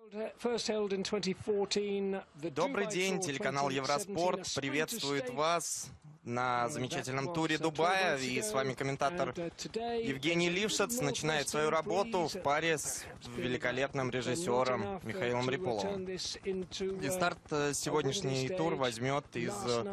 Добрый день, телеканал Евроспорт приветствует вас на замечательном туре Дубая. И с вами комментатор Евгений Лившиц начинает свою работу в паре с великолепным режиссером Михаилом Риполовым. И старт сегодняшний тур возьмет из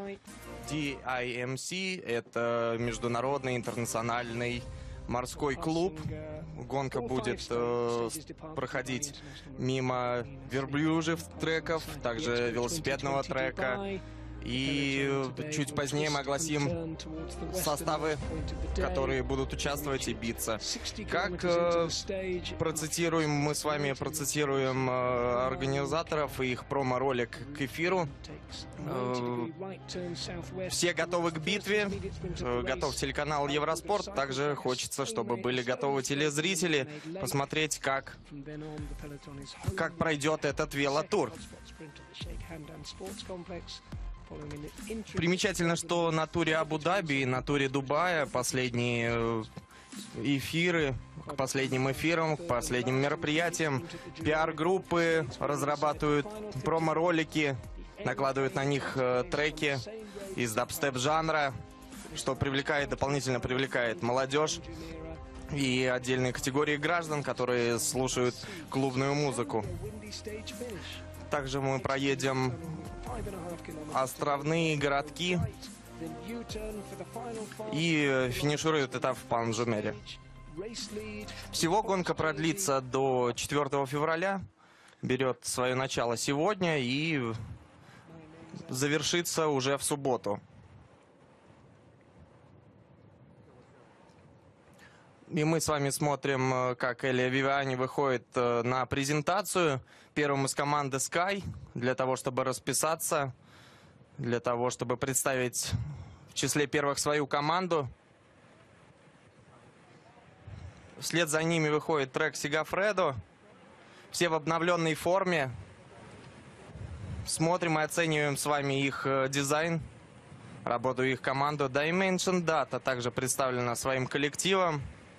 DIMC, это международный интернациональный морской клуб. Гонка будет проходить мимо верблюжьих треков, также велосипедного трека. И чуть позднее мы огласим составы, которые будут участвовать и биться. Как мы с вами процитируем организаторов и их промо-ролик к эфиру. Все готовы к битве, готов телеканал Евроспорт. Также хочется, чтобы были готовы телезрители посмотреть, как пройдет этот велотур. Примечательно, что на туре Абу-Даби и на туре Дубая последние эфиры, к последним эфирам, к последним мероприятиям, пиар-группы разрабатывают промо-ролики, накладывают на них треки из дабстеп-жанра, что дополнительно привлекает молодежь и отдельные категории граждан, которые слушают клубную музыку. Также мы проедем островные городки и финиширует этап в Палм-Джумере. Всего гонка продлится до 4 февраля, берет свое начало сегодня и завершится уже в субботу. И мы с вами смотрим, как Элия Вивиани выходит на презентацию первым из команды Sky для того, чтобы расписаться, для того, чтобы представить в числе первых свою команду. Вслед за ними выходит трек Сигафредо. Все в обновленной форме. Смотрим и оцениваем с вами их дизайн, работу их команды. Dimension Data также представлена своим коллективом.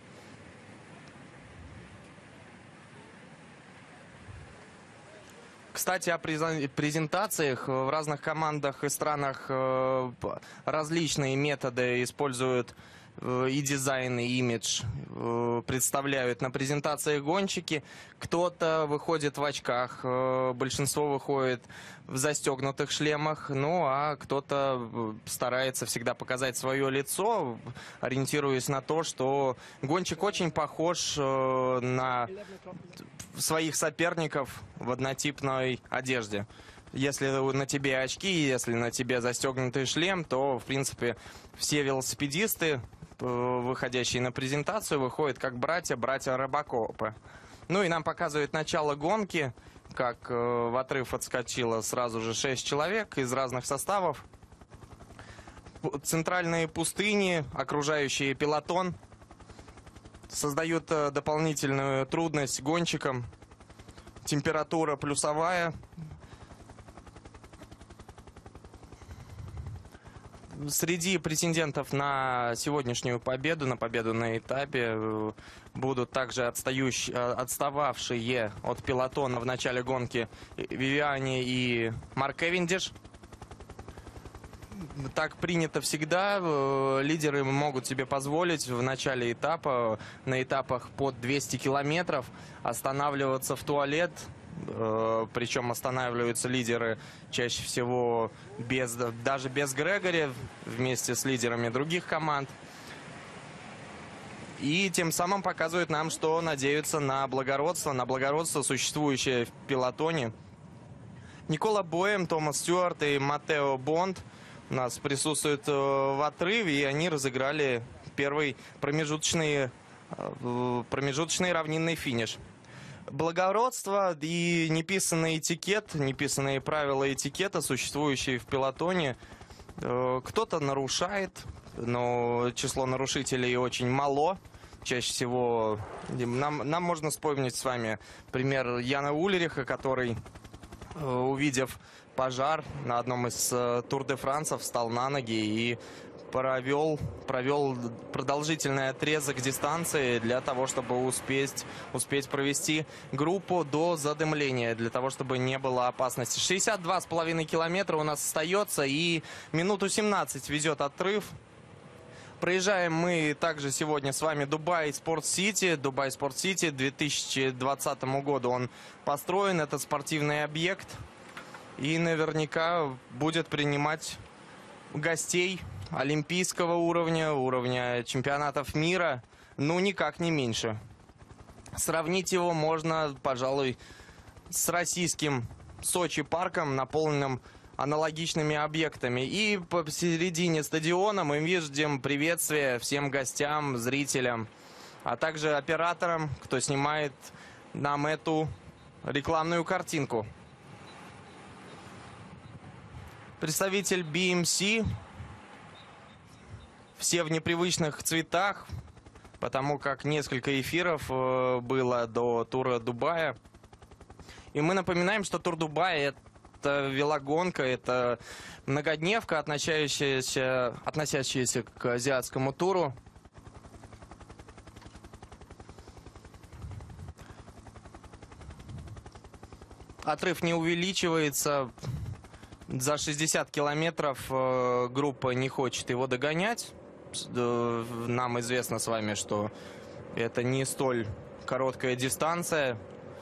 Кстати, о презентациях. В разных командах и странах различные методы используют и дизайн, и имидж представляют на презентациях гонщики. Кто-то выходит в очках, большинство выходит в застегнутых шлемах, ну а кто-то старается всегда показать свое лицо, ориентируясь на то, что гонщик очень похож на своих соперников в однотипной одежде. Если на тебе очки, если на тебе застегнутый шлем, то, в принципе, все велосипедисты, выходящие на презентацию, выходят как братья Робокопы. Ну и нам показывают начало гонки, как в отрыв отскочило сразу же 6 человек из разных составов. Центральные пустыни, окружающие пелотон, создают дополнительную трудность гонщикам. Температура плюсовая. Среди претендентов на сегодняшнюю победу, на победу на этапе, будут также отстававшие от пелотона в начале гонки Вивиани и Марк Кевиндиш. Так принято всегда. Лидеры могут себе позволить в начале этапа, на этапах под 200 километров, останавливаться в туалет. Причем останавливаются лидеры чаще всего даже без Грегори, вместе с лидерами других команд. И тем самым показывают нам, что надеются на благородство, существующее в пелотоне. Никола Боэм, Томас Стюарт и Маттео Бонд у нас присутствуют в отрыве, и они разыграли первый промежуточный равнинный финиш. Благородство и неписанный этикет, неписанные правила этикета, существующие в пелотоне, кто-то нарушает, но число нарушителей очень мало. Чаще всего нам можно вспомнить с вами пример Яна Ульриха, который, увидев пожар на одном из Тур де Францев, встал на ноги и провел продолжительный отрезок дистанции для того, чтобы успеть провести группу до задымления, для того, чтобы не было опасности. 62,5 километра у нас остается, и минуту 17 везет отрыв. Проезжаем мы также сегодня с вами Дубай Спорт-Сити. Дубай Спорт-Сити, 2020 году он построен, это спортивный объект. И наверняка будет принимать гостей олимпийского уровня чемпионатов мира, ну никак не меньше. Сравнить его можно, пожалуй, с российским Сочи парком, наполненным аналогичными объектами. И посередине стадиона мы видим приветствие всем гостям, зрителям, а также операторам, кто снимает нам эту рекламную картинку. Представитель BMC, все в непривычных цветах, потому как несколько эфиров было до тура Дубая. И мы напоминаем, что тур Дубая — это велогонка, это многодневка, относящаяся к азиатскому туру. Отрыв не увеличивается. За 60 километров группа не хочет его догонять. Нам известно с вами, что это не столь короткая дистанция.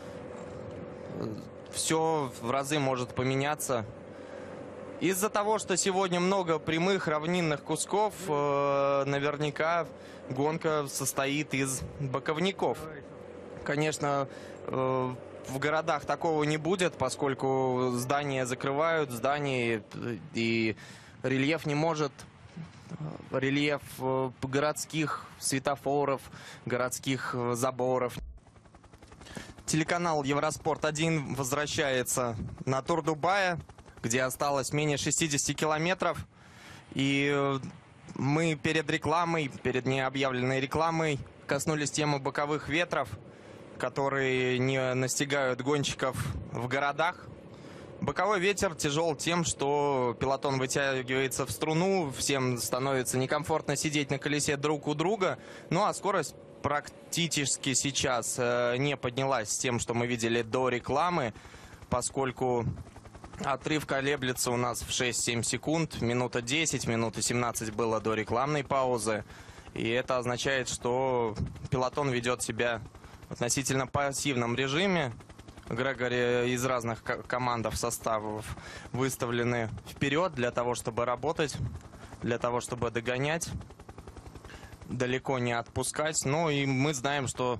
Все в разы может поменяться. Из-за того, что сегодня много прямых равнинных кусков, наверняка гонка состоит из боковников. Конечно, в городах такого не будет, поскольку здания закрывают, и рельеф не может, рельеф городских светофоров, городских заборов. Телеканал Евроспорт-1 возвращается на тур Дубая, где осталось менее 60 километров. И мы перед необъявленной рекламой коснулись темы боковых ветров, которые не настигают гонщиков в городах. Боковой ветер тяжел тем, что пелотон вытягивается в струну, всем становится некомфортно сидеть на колесе друг у друга. Ну а скорость практически сейчас не поднялась с тем, что мы видели до рекламы, поскольку отрыв колеблется у нас в 6-7 секунд, минута 10, минута 17 было до рекламной паузы. И это означает, что пелотон ведет себя в относительно пассивном режиме. Грегори из разных командных составов выставлены вперед для того, чтобы работать, для того, чтобы догонять, далеко не отпускать. Ну и мы знаем, что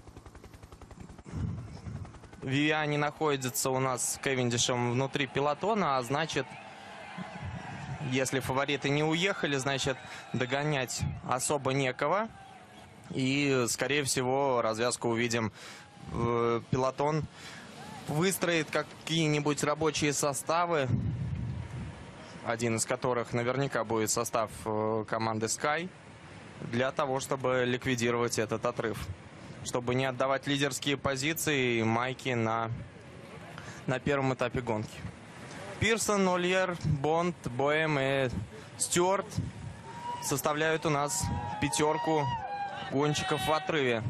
Вивиани находится у нас с Кевиндишем внутри пелотона, а значит, если фавориты не уехали, значит, догонять особо некого. И, скорее всего, развязку увидим. Пелотон выстроит какие-нибудь рабочие составы, один из которых наверняка будет состав команды Sky, для того, чтобы ликвидировать этот отрыв, чтобы не отдавать лидерские позиции майки на первом этапе гонки. Пирсон, Ольер, Бонд, Боэм и Стюарт составляют у нас пятерку гонщиков в отрыве.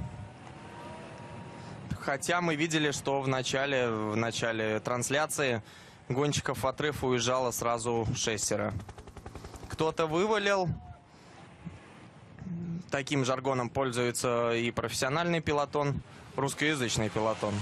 Хотя мы видели, что в начале трансляции гонщиков в отрыв уезжало сразу 6. Кто-то вывалил. Таким жаргоном пользуется и профессиональный пелотон, русскоязычный пелотон.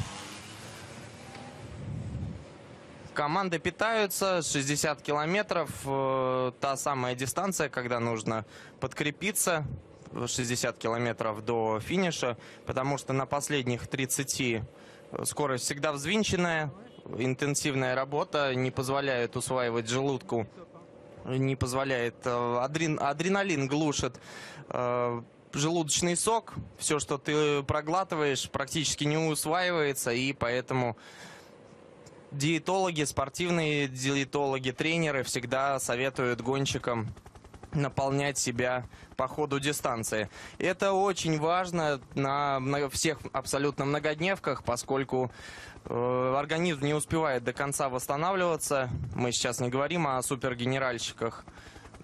Команды питаются, 60 километров, та самая дистанция, когда нужно подкрепиться, 60 километров до финиша, потому что на последних 30 скорость всегда взвинченная, интенсивная работа не позволяет усваивать желудку, не позволяет, адреналин глушит желудочный сок, все, что ты проглатываешь, практически не усваивается, и поэтому диетологи, спортивные диетологи, тренеры всегда советуют гонщикам наполнять себя по ходу дистанции. Это очень важно на всех абсолютно многодневках, поскольку организм не успевает до конца восстанавливаться. Мы сейчас не говорим о супергенеральщиках.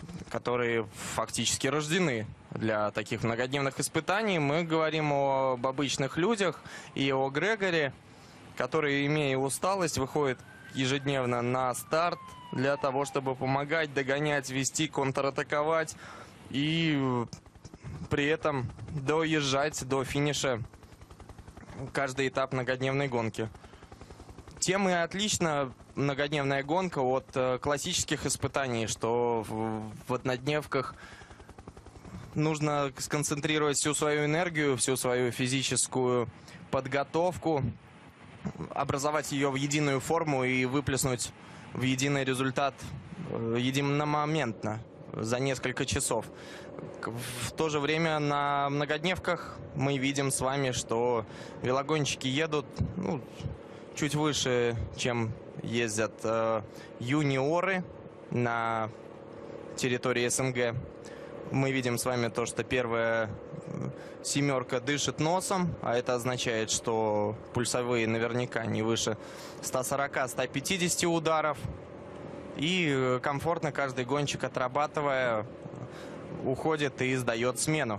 которые фактически рождены для таких многодневных испытаний. Мы говорим об обычных людях и о Грегоре, который, имея усталость, выходит ежедневно на старт для того, чтобы помогать, догонять, вести, контратаковать и при этом доезжать до финиша каждый этап многодневной гонки. Тем и отлична многодневная гонка от классических испытаний, что в однодневках нужно сконцентрировать всю свою энергию, всю свою физическую подготовку, образовать ее в единую форму и выплеснуть в единый результат единомоментно, за несколько часов. В то же время на многодневках мы видим с вами, что велогонщики едут чуть выше, чем ездят юниоры на территории СНГ. Мы видим с вами то, что первая семерка дышит носом, а это означает, что пульсовые наверняка не выше 140-150 ударов. И комфортно каждый гонщик, отрабатывая, уходит и сдает смену.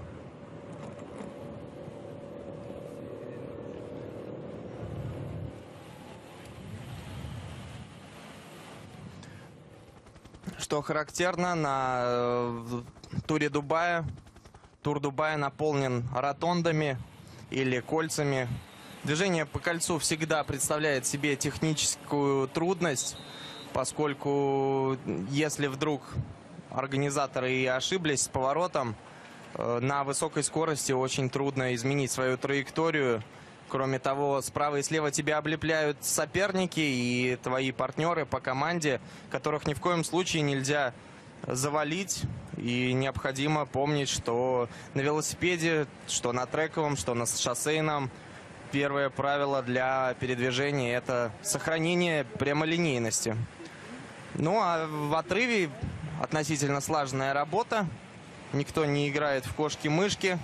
Что характерно, на туре Дубая, тур Дубая наполнен ротондами или кольцами. Движение по кольцу всегда представляет себе техническую трудность, поскольку если вдруг организаторы и ошиблись с поворотом, на высокой скорости очень трудно изменить свою траекторию. Кроме того, справа и слева тебя облепляют соперники и твои партнеры по команде, которых ни в коем случае нельзя завалить. И необходимо помнить, что на велосипеде, что на трековом, что на шоссейном, первое правило для передвижения – это сохранение прямолинейности. Ну а в отрыве относительно слаженная работа. Никто не играет в кошки-мышки.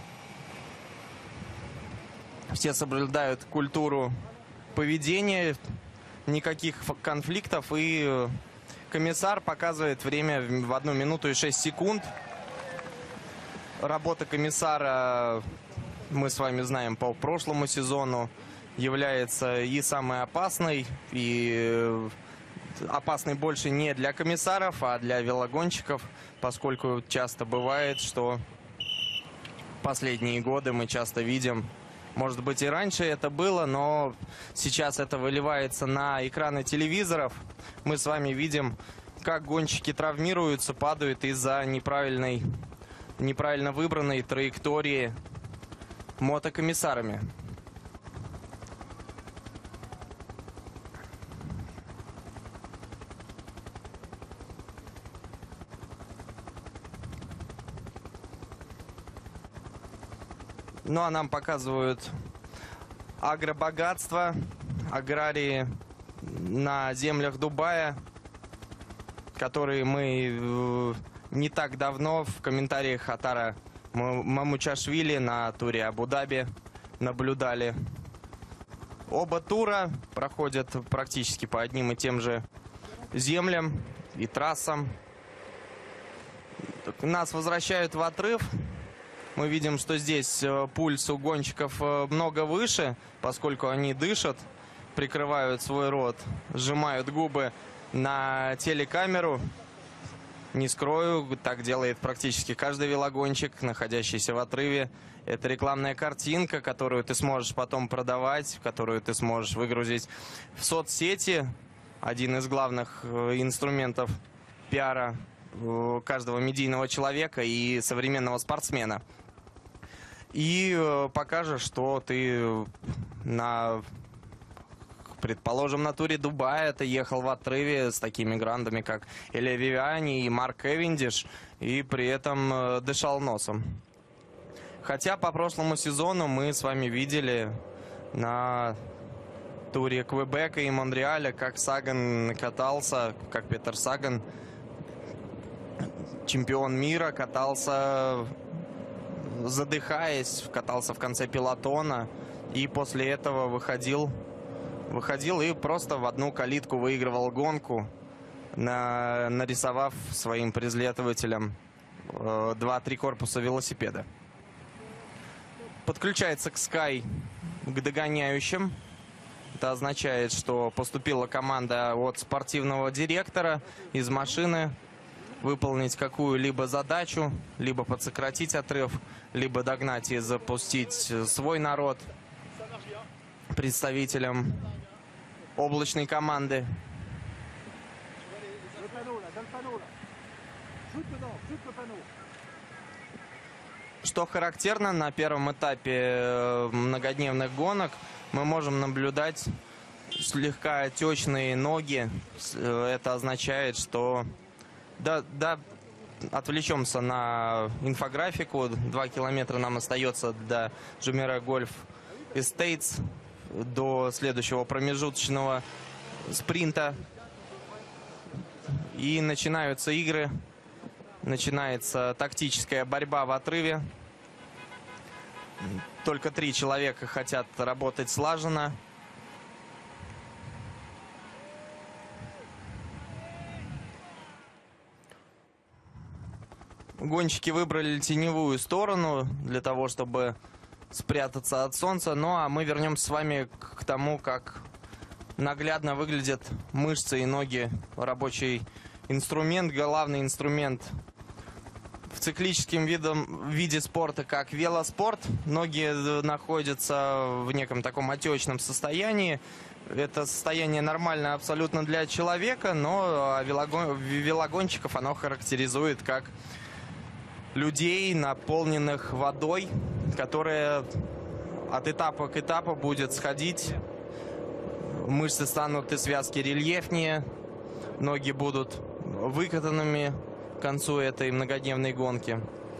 Все соблюдают культуру поведения, никаких конфликтов. И комиссар показывает время в 1 минуту и 6 секунд. Работа комиссара, мы с вами знаем по прошлому сезону, является и самой опасной, и опасной больше не для комиссаров, а для велогонщиков, поскольку часто бывает, что последние годы мы часто видим, может быть и раньше это было, но сейчас это выливается на экраны телевизоров. Мы с вами видим, как гонщики травмируются, падают из-за неправильно выбранной траектории мотокомиссарами. Ну а нам показывают агробогатство, аграрии на землях Дубая, которые мы не так давно в комментариях Атара Мамучашвили на туре Абу-Даби наблюдали. Оба тура проходят практически по одним и тем же землям и трассам. Нас возвращают в отрыв. Мы видим, что здесь пульс у гонщиков много выше, поскольку они дышат, прикрывают свой рот, сжимают губы на телекамеру. Не скрою, так делает практически каждый велогонщик, находящийся в отрыве. Это рекламная картинка, которую ты сможешь потом продавать, которую ты сможешь выгрузить в соцсети. Один из главных инструментов пиара каждого медийного человека и современного спортсмена. И покажешь, что ты предположим, на туре Дубая ты ехал в отрыве с такими грандами, как Элия Вивиани и Марк Кевиндиш, и при этом дышал носом. Хотя по прошлому сезону мы с вами видели на туре Квебека и Монреаля, как Саган катался, как Петер Саган, чемпион мира, катался задыхаясь, катался в конце пелотона и после этого выходил и просто в одну калитку выигрывал гонку. нарисовав своим преследователям 2-3 корпуса велосипеда. Подключается к Sky к догоняющим. Это означает, что поступила команда от спортивного директора из машины выполнить какую-либо задачу, либо подсократить отрыв, либо догнать и запустить свой народ представителям облачной команды. Что характерно, на первом этапе многодневных гонок мы можем наблюдать слегка отечные ноги. Это означает, что... Да, отвлечемся на инфографику. 2 километра нам остается до Jumeirah Golf Estates, до следующего промежуточного спринта. И начинаются игры. Начинается тактическая борьба в отрыве. Только 3 человека хотят работать слаженно. Гонщики выбрали теневую сторону для того, чтобы спрятаться от солнца. Ну а мы вернемся с вами к тому, как наглядно выглядят мышцы и ноги. Рабочий инструмент, главный инструмент в циклическом виде спорта, как велоспорт. Ноги находятся в неком таком отечном состоянии. Это состояние нормально абсолютно для человека, но велогонщиков оно характеризует как людей, наполненных водой, которая от этапа к этапу будет сходить. Мышцы станут и связки рельефнее, ноги будут выкатанными к концу этой многодневной гонки.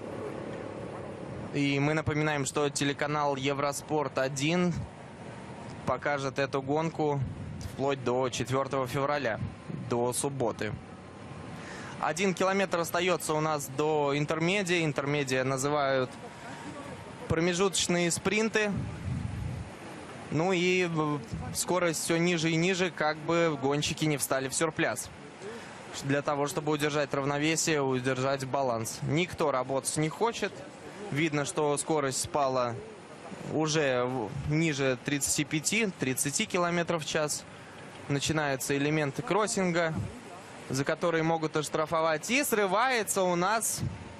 И мы напоминаем, что телеканал Евроспорт-1 покажет эту гонку вплоть до 4 февраля, до субботы. 1 километр остается у нас до интермедиа. Интермедиа называют промежуточные спринты. Ну и скорость все ниже и ниже, как бы гонщики не встали в сюрпляс. Для того, чтобы удержать равновесие, удержать баланс. Никто работать не хочет. Видно, что скорость спала уже ниже 35-30 км в час. Начинаются элементы кроссинга, за которые могут оштрафовать. И срывается у нас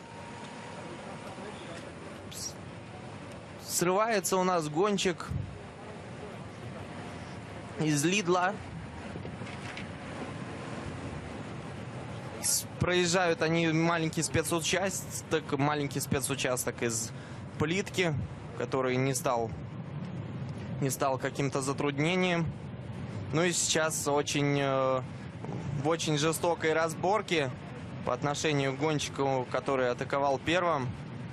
гонщик из Лидла. Проезжают они маленький спецучасток из плитки, который не стал каким-то затруднением. Ну и сейчас в очень жестокой разборке по отношению к гонщику, который атаковал первым.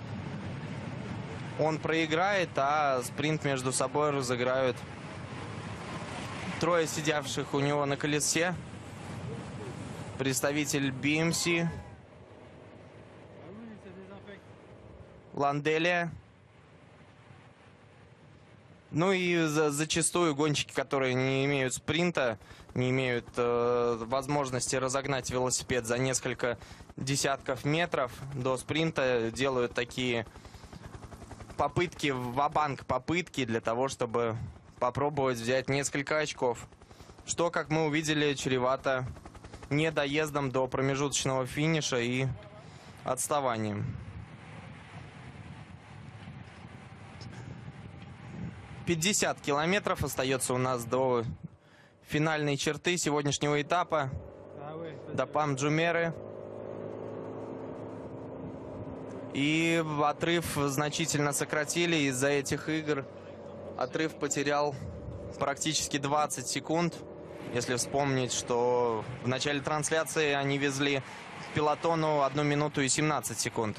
Он проиграет, а спринт между собой разыграют 3 сидевших у него на колесе. Представитель BMC Ланделия. Ну и зачастую гонщики, которые не имеют спринта, не имеют возможности разогнать велосипед за несколько десятков метров до спринта, делают такие попытки, ва-банк попытки для того, чтобы попробовать взять несколько очков. Что, как мы увидели, чревато недоездом до промежуточного финиша и отставанием. 50 километров остается у нас до финальной черты сегодняшнего этапа, до Пам-Джумеры. И отрыв значительно сократили из-за этих игр. Отрыв потерял практически 20 секунд. Если вспомнить, что в начале трансляции они везли пелотону 1 минуту и 17 секунд.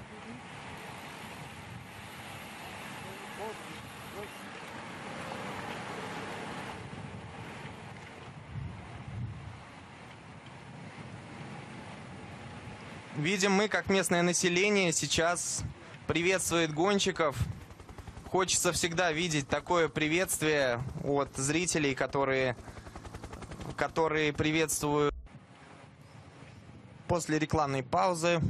Видим мы, как местное население сейчас приветствует гонщиков. Хочется всегда видеть такое приветствие от зрителей, которые приветствуют После рекламной паузы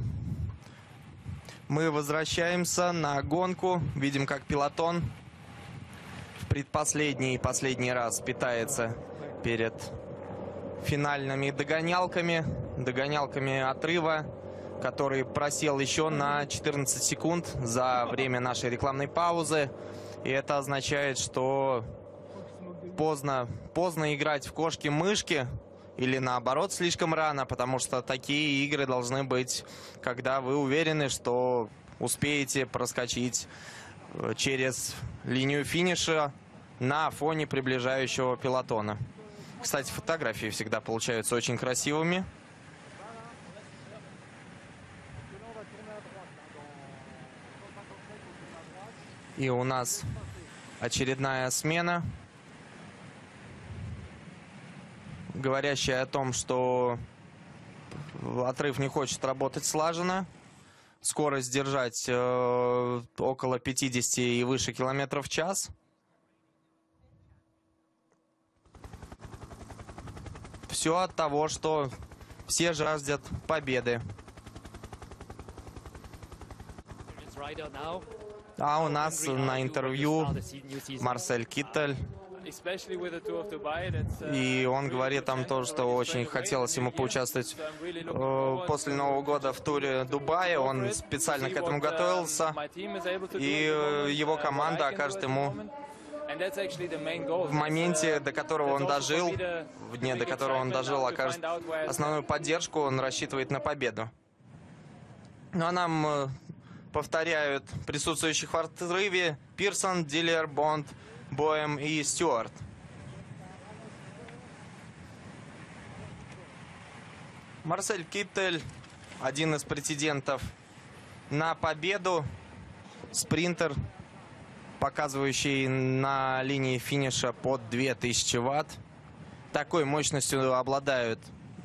мы возвращаемся на гонку. Видим, как пелотон в предпоследний и последний раз питается перед финальными догонялками отрыва, который просел еще на 14 секунд за время нашей рекламной паузы. И это означает, что поздно играть в кошки-мышки или наоборот слишком рано, потому что такие игры должны быть, когда вы уверены, что успеете проскочить через линию финиша на фоне приближающего пелотона. Кстати, фотографии всегда получаются очень красивыми. И у нас очередная смена, говорящая о том, что отрыв не хочет работать слаженно. Скорость держать около 50 и выше километров в час. Все от того, что все жаждут победы. А у нас на интервью Марсель Киттель. И он говорит там то, что очень хотелось ему поучаствовать после Нового года в туре Дубая. Он специально к этому готовился. И его команда окажет ему в моменте, до которого он дожил, в дне, до которого он дожил, окажет основную поддержку. Он рассчитывает на победу. Ну а нам повторяют присутствующих в отрыве Пирсон, Диллер, Бонд, Боэм и Стюарт. Марсель Киттель, один из претендентов на победу, спринтер, показывающий на линии финиша под 2000 ватт. Такой мощностью обладают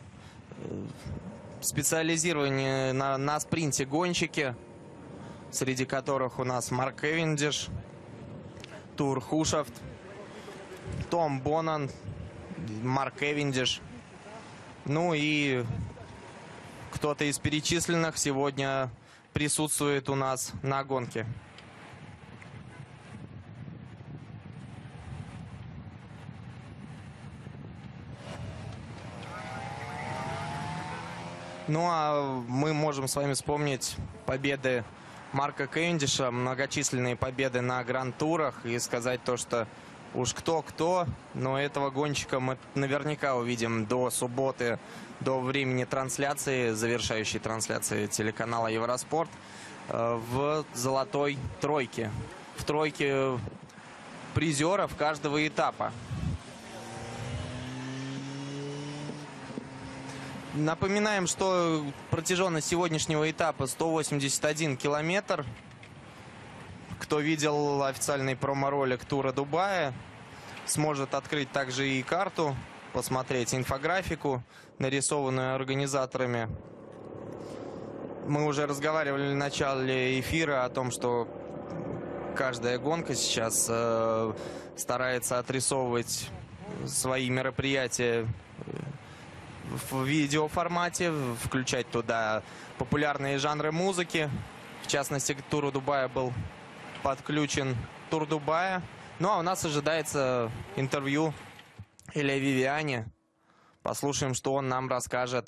специализированные на спринте гонщики, среди которых у нас Марк Кевиндиш, Тур Хушафт, Том Бонан, Марк Кевиндиш. Ну и кто-то из перечисленных сегодня присутствует у нас на гонке. Ну а мы можем с вами вспомнить победы Марка Кевиндиша, многочисленные победы на гранд-турах, и сказать то, что уж кто-кто, но этого гонщика мы наверняка увидим до субботы, до времени трансляции, завершающей трансляции телеканала Евроспорт, в золотой тройке, в тройке призеров каждого этапа. Напоминаем, что протяженность сегодняшнего этапа 181 километр. Кто видел официальный промо-ролик тура Дубая, сможет открыть также и карту, посмотреть инфографику, нарисованную организаторами. Мы уже разговаривали в начале эфира о том, что каждая гонка сейчас старается отрисовывать свои мероприятия в видеоформате, включать туда популярные жанры музыки. В частности, к туру Дубая был подключен тур Дубая. Ну а у нас ожидается интервью Илья Вивиани. Послушаем, что он нам расскажет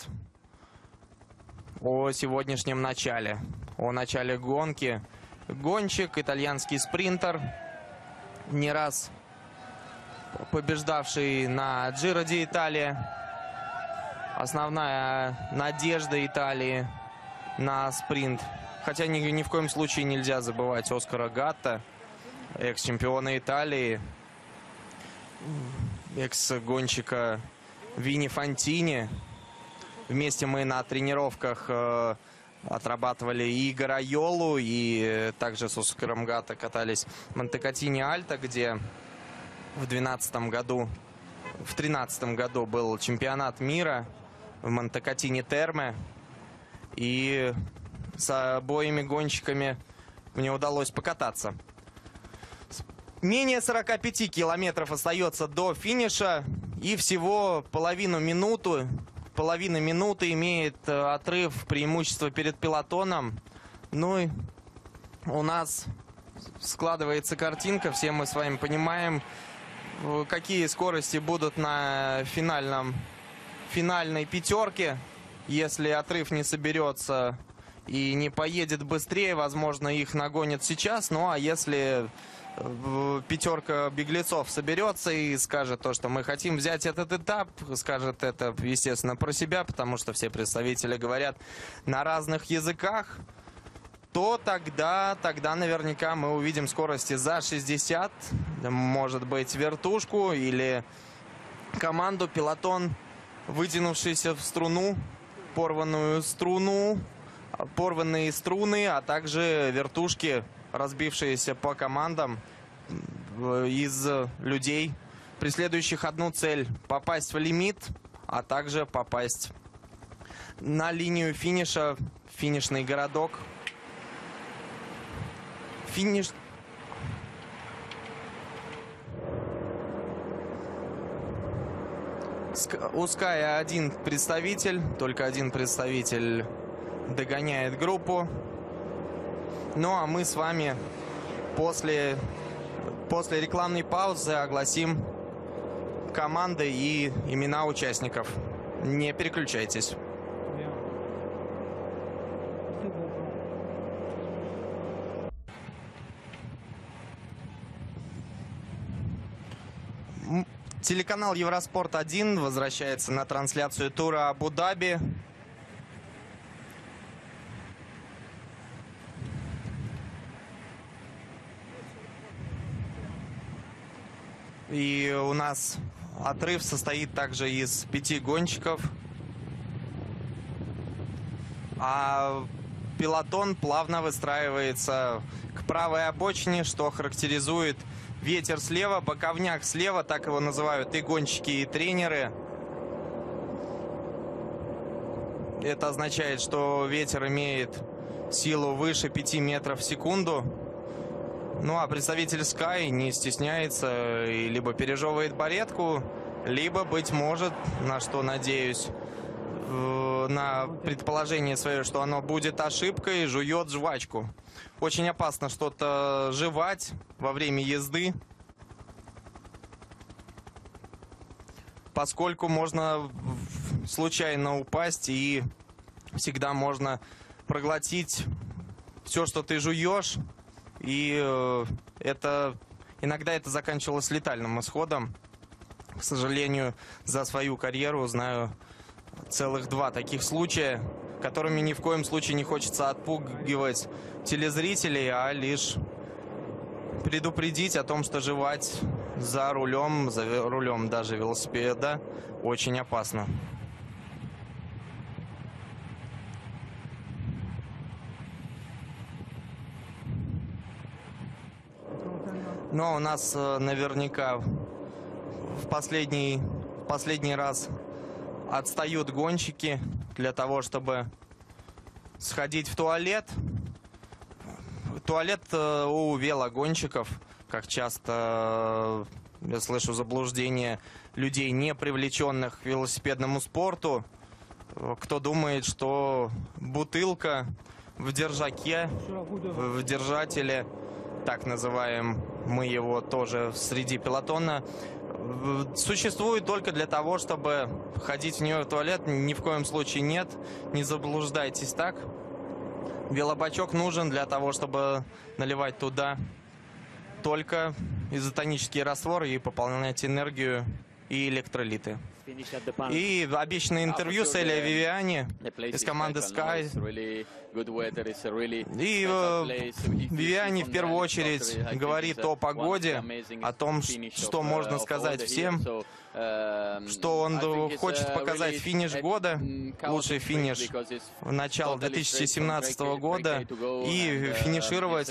о сегодняшнем начале. О начале гонки. Гонщик, итальянский спринтер, не раз побеждавший на Джиро ди Италия. Основная надежда Италии на спринт. Хотя ни в коем случае нельзя забывать Оскара Гатта, экс-чемпиона Италии, экс-гонщика Вини Фантини. Вместе мы на тренировках отрабатывали и Гарайолу, и также с Оскаром Гатта катались в Монтекатини-Альто, где в 2013 году был чемпионат мира в Монтекатини-Терме. И с обоими гонщиками мне удалось покататься. Менее 45 километров остается до финиша. И всего половину минуты половины минуты имеет отрыв, преимущество перед пелотоном. Ну и у нас складывается картинка, все мы с вами понимаем, какие скорости будут на финальной пятерке. Если отрыв не соберется и не поедет быстрее, возможно, их нагонят сейчас. Ну а если пятерка беглецов соберется и скажет то, что мы хотим взять этот этап, скажет это, естественно, про себя, потому что все представители говорят на разных языках, то тогда наверняка мы увидим скорости за 60, может быть, вертушку или команду, пелотон, вытянувшийся в струну, порванные струны, а также вертушки, разбившиеся по командам из людей, преследующих одну цель – попасть в лимит, а также попасть на линию финиша, финишный городок. Финиш. У Sky только один представитель догоняет группу. Ну а мы с вами после рекламной паузы огласим команды и имена участников. Не переключайтесь. Телеканал Евроспорт-1 возвращается на трансляцию тура Абу-Даби. И у нас отрыв состоит также из 5 гонщиков. А пелотон плавно выстраивается к правой обочине, что характеризует ветер слева, боковняк слева, так его называют и гонщики, и тренеры. Это означает, что ветер имеет силу выше 5 метров в секунду. Ну а представитель Sky не стесняется и либо пережевывает баретку, либо, быть может, на что надеюсь, на предположение свое, что оно будет ошибкой, жует жвачку. Очень опасно что-то жевать во время езды, поскольку можно случайно упасть и всегда можно проглотить все, что ты жуешь. И иногда это заканчивалось летальным исходом. К сожалению, за свою карьеру знаю целых 2 таких случая, которыми ни в коем случае не хочется отпугивать телезрителей, а лишь предупредить о том, что жевать за рулем даже велосипеда очень опасно. Но у нас наверняка в последний раз отстают гонщики для того, чтобы сходить в туалет. Туалет у велогонщиков, как часто я слышу заблуждение людей, не привлеченных к велосипедному спорту. Кто думает, что бутылка в держаке, в держателе, так называем мы его тоже среди пелотона, существует только для того, чтобы ходить в нее в туалет. Ни в коем случае нет, не заблуждайтесь так. Велобачок нужен для того, чтобы наливать туда только изотонический раствор и пополнять энергию и электролиты. И обещанное интервью с Элио Вивиани из команды Sky. И Вивиани в первую очередь говорит о погоде, о том, что можно сказать всем, что он хочет показать финиш года, лучший финиш в начале 2017 года и финишировать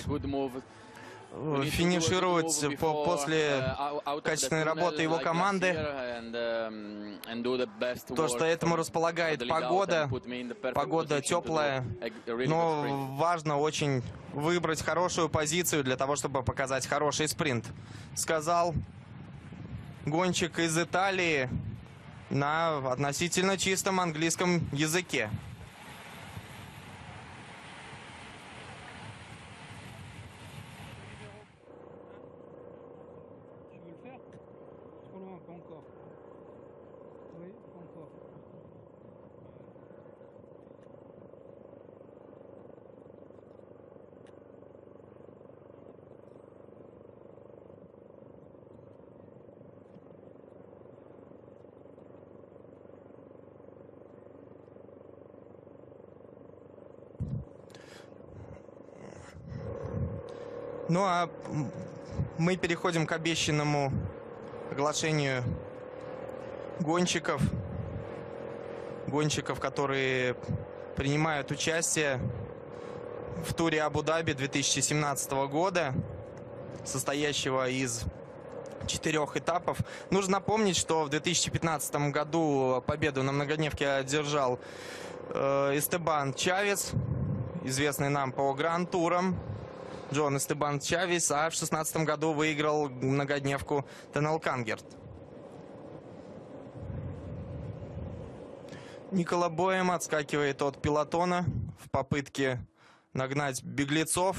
после качественной работы его команды. То, что этому располагает погода теплая, но важно очень выбрать хорошую позицию для того, чтобы показать хороший спринт. Сказал гонщик из Италии, на относительно чистом английском языке. Ну а мы переходим к обещанному оглашению гонщиков, которые принимают участие в туре Абу-Даби 2017 года, состоящего из 4 этапов. Нужно напомнить, что в 2015 году победу на многодневке одержал Эстебан Чавес, известный нам по гранд-турам. Джон Эстебан Чавес, а в 2016 году выиграл многодневку Тенел Кангерт. Никола Боем отскакивает от пелотона в попытке нагнать беглецов.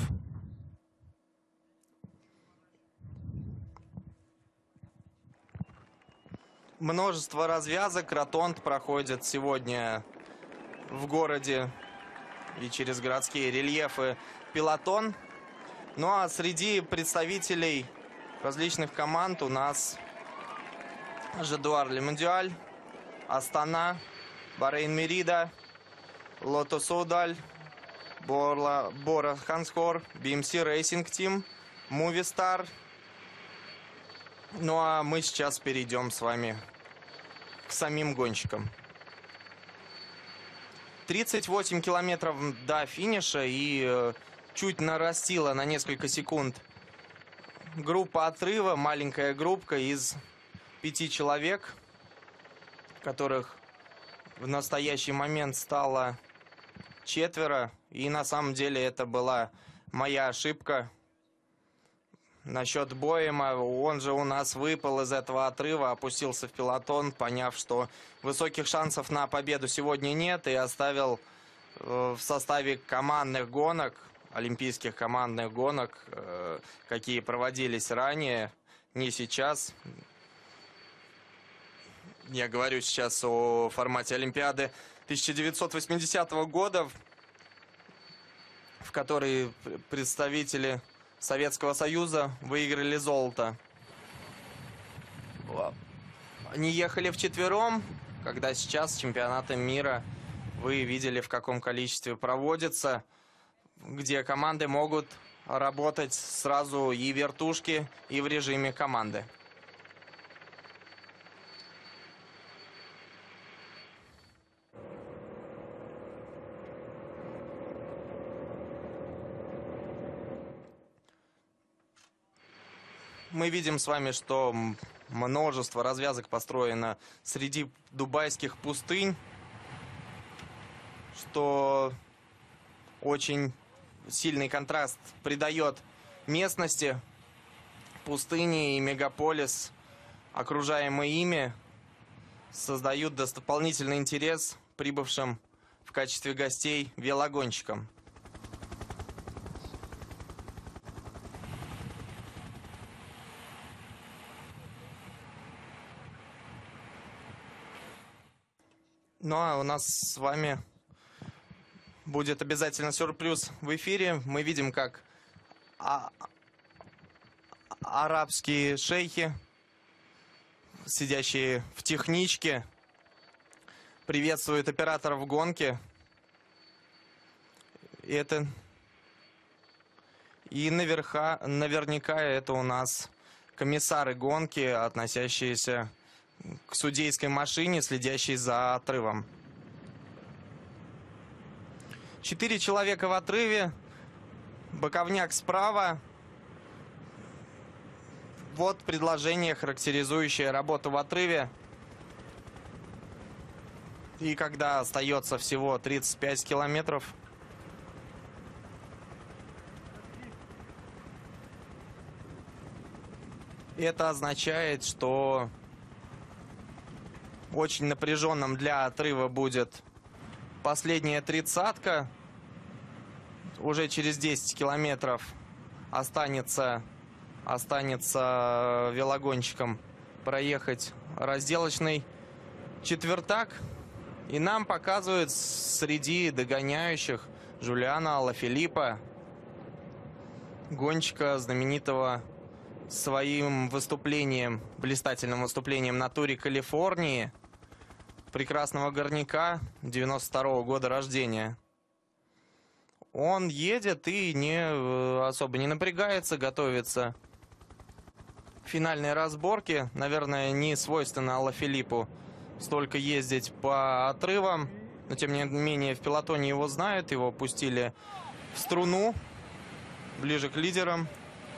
Множество развязок. Ротонд проходит сегодня в городе и через городские рельефы пелотон. Ну а среди представителей различных команд у нас Жадуар Лемондюаль, Астана, Bahrain Merida, Lotto Soudal, Bora Hanshour, BMC Racing Team, Movistar. Ну а мы сейчас перейдем с вами к самим гонщикам. 38 километров до финиша, и чуть нарастила на несколько секунд группа отрыва, маленькая группка из 5 человек, которых в настоящий момент стало 4. И на самом деле это была моя ошибка насчет Боема. Он же у нас выпал из этого отрыва, опустился в пелотон, поняв, что высоких шансов на победу сегодня нет, и оставил в составе командных гонок, олимпийских командных гонок, какие проводились ранее, не сейчас. Я говорю сейчас о формате Олимпиады 1980 года, в которой представители Советского Союза выиграли золото. Они ехали вчетвером, когда сейчас чемпионаты мира вы видели, в каком количестве проводится, где команды могут работать сразу и вертушки, и в режиме команды. Мы видим с вами, что множество развязок построено среди дубайских пустынь, что очень сильный контраст придает местности. Пустыни и мегаполис, окружаемые ими, создают дополнительный интерес прибывшим в качестве гостей велогонщикам. Ну а у нас с вами будет обязательно сюрприз в эфире. Мы видим, как арабские шейхи, сидящие в техничке, приветствуют операторов гонки. И наверняка это у нас комиссары гонки, относящиеся к судейской машине, следящей за отрывом. 4 человека в отрыве, боковняк справа. Вот предложение, характеризующее работу в отрыве. И когда остается всего 35 километров, это означает, что Очень напряженным для отрыва будет последняя тридцатка. Уже через 10 километров останется велогонщикам проехать разделочный четвертак. И нам показывают среди догоняющих Жулиана Алафилиппа, гонщика, знаменитого своим выступлением, блистательным выступлением на туре Калифорнии, прекрасного горняка 92-го года рождения. Он едет и особо не напрягается, готовится к финальной разборке. Наверное, не свойственно Алафилиппу столько ездить по отрывам, но тем не менее в пелотоне его знают, его пустили в струну, ближе к лидерам.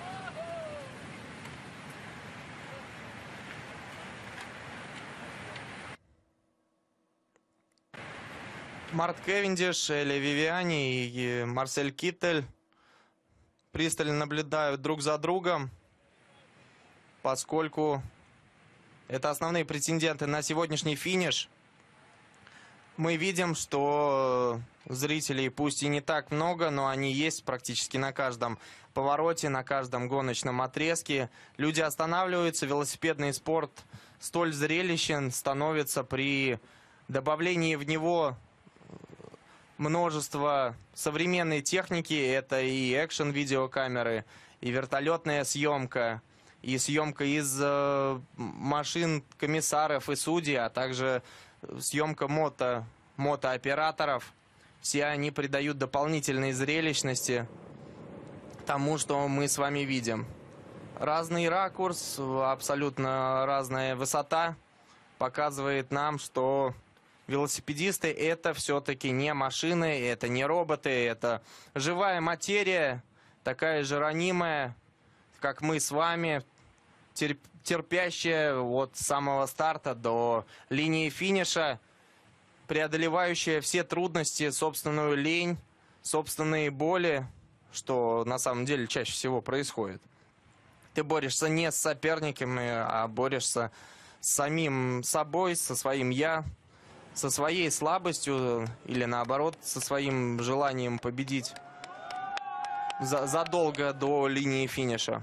Март Кевиндиш, Эли Вивиани и Марсель Киттель пристально наблюдают друг за другом, поскольку это основные претенденты на сегодняшний финиш. Мы видим, что зрителей пусть и не так много, но они есть практически на каждом повороте, на каждом гоночном отрезке. Люди останавливаются, велосипедный спорт столь зрелищен становится при добавлении в него множество современной техники. Это и экшн-видеокамеры, и вертолетная съемка, и съемка из машин комиссаров и судей, а также съемка мотооператоров. Все они придают дополнительной зрелищности тому, что мы с вами видим. Разный ракурс, абсолютно разная высота показывает нам, что велосипедисты — это все-таки не машины, это не роботы, это живая материя, такая же ранимая, как мы с вами, терпящая от самого старта до линии финиша, преодолевающая все трудности, собственную лень, собственные боли, что на самом деле чаще всего происходит. Ты борешься не с соперниками, а борешься с самим собой, со своим «я», со своей слабостью или, наоборот, со своим желанием победить задолго до линии финиша.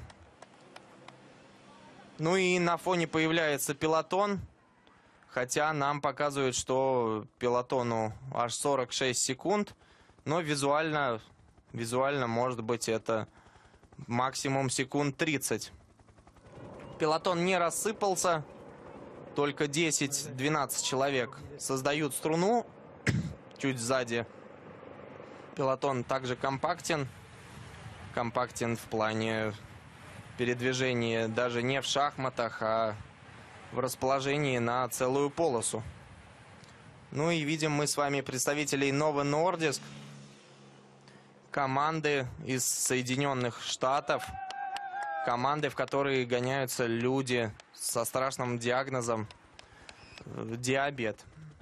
Ну и на фоне появляется пелотон, хотя нам показывают, что пелотону аж 46 секунд, но визуально, может быть, это максимум секунд 30. Пелотон не рассыпался, только 10-12 человек создают струну чуть сзади. Пелотон также компактен в плане передвижения даже не в шахматах, а в расположении на целую полосу. Ну и видим мы с вами представителей Novo Nordisk, команды из Соединенных Штатов, команды, в которые гоняются люди со страшным диагнозом диабет.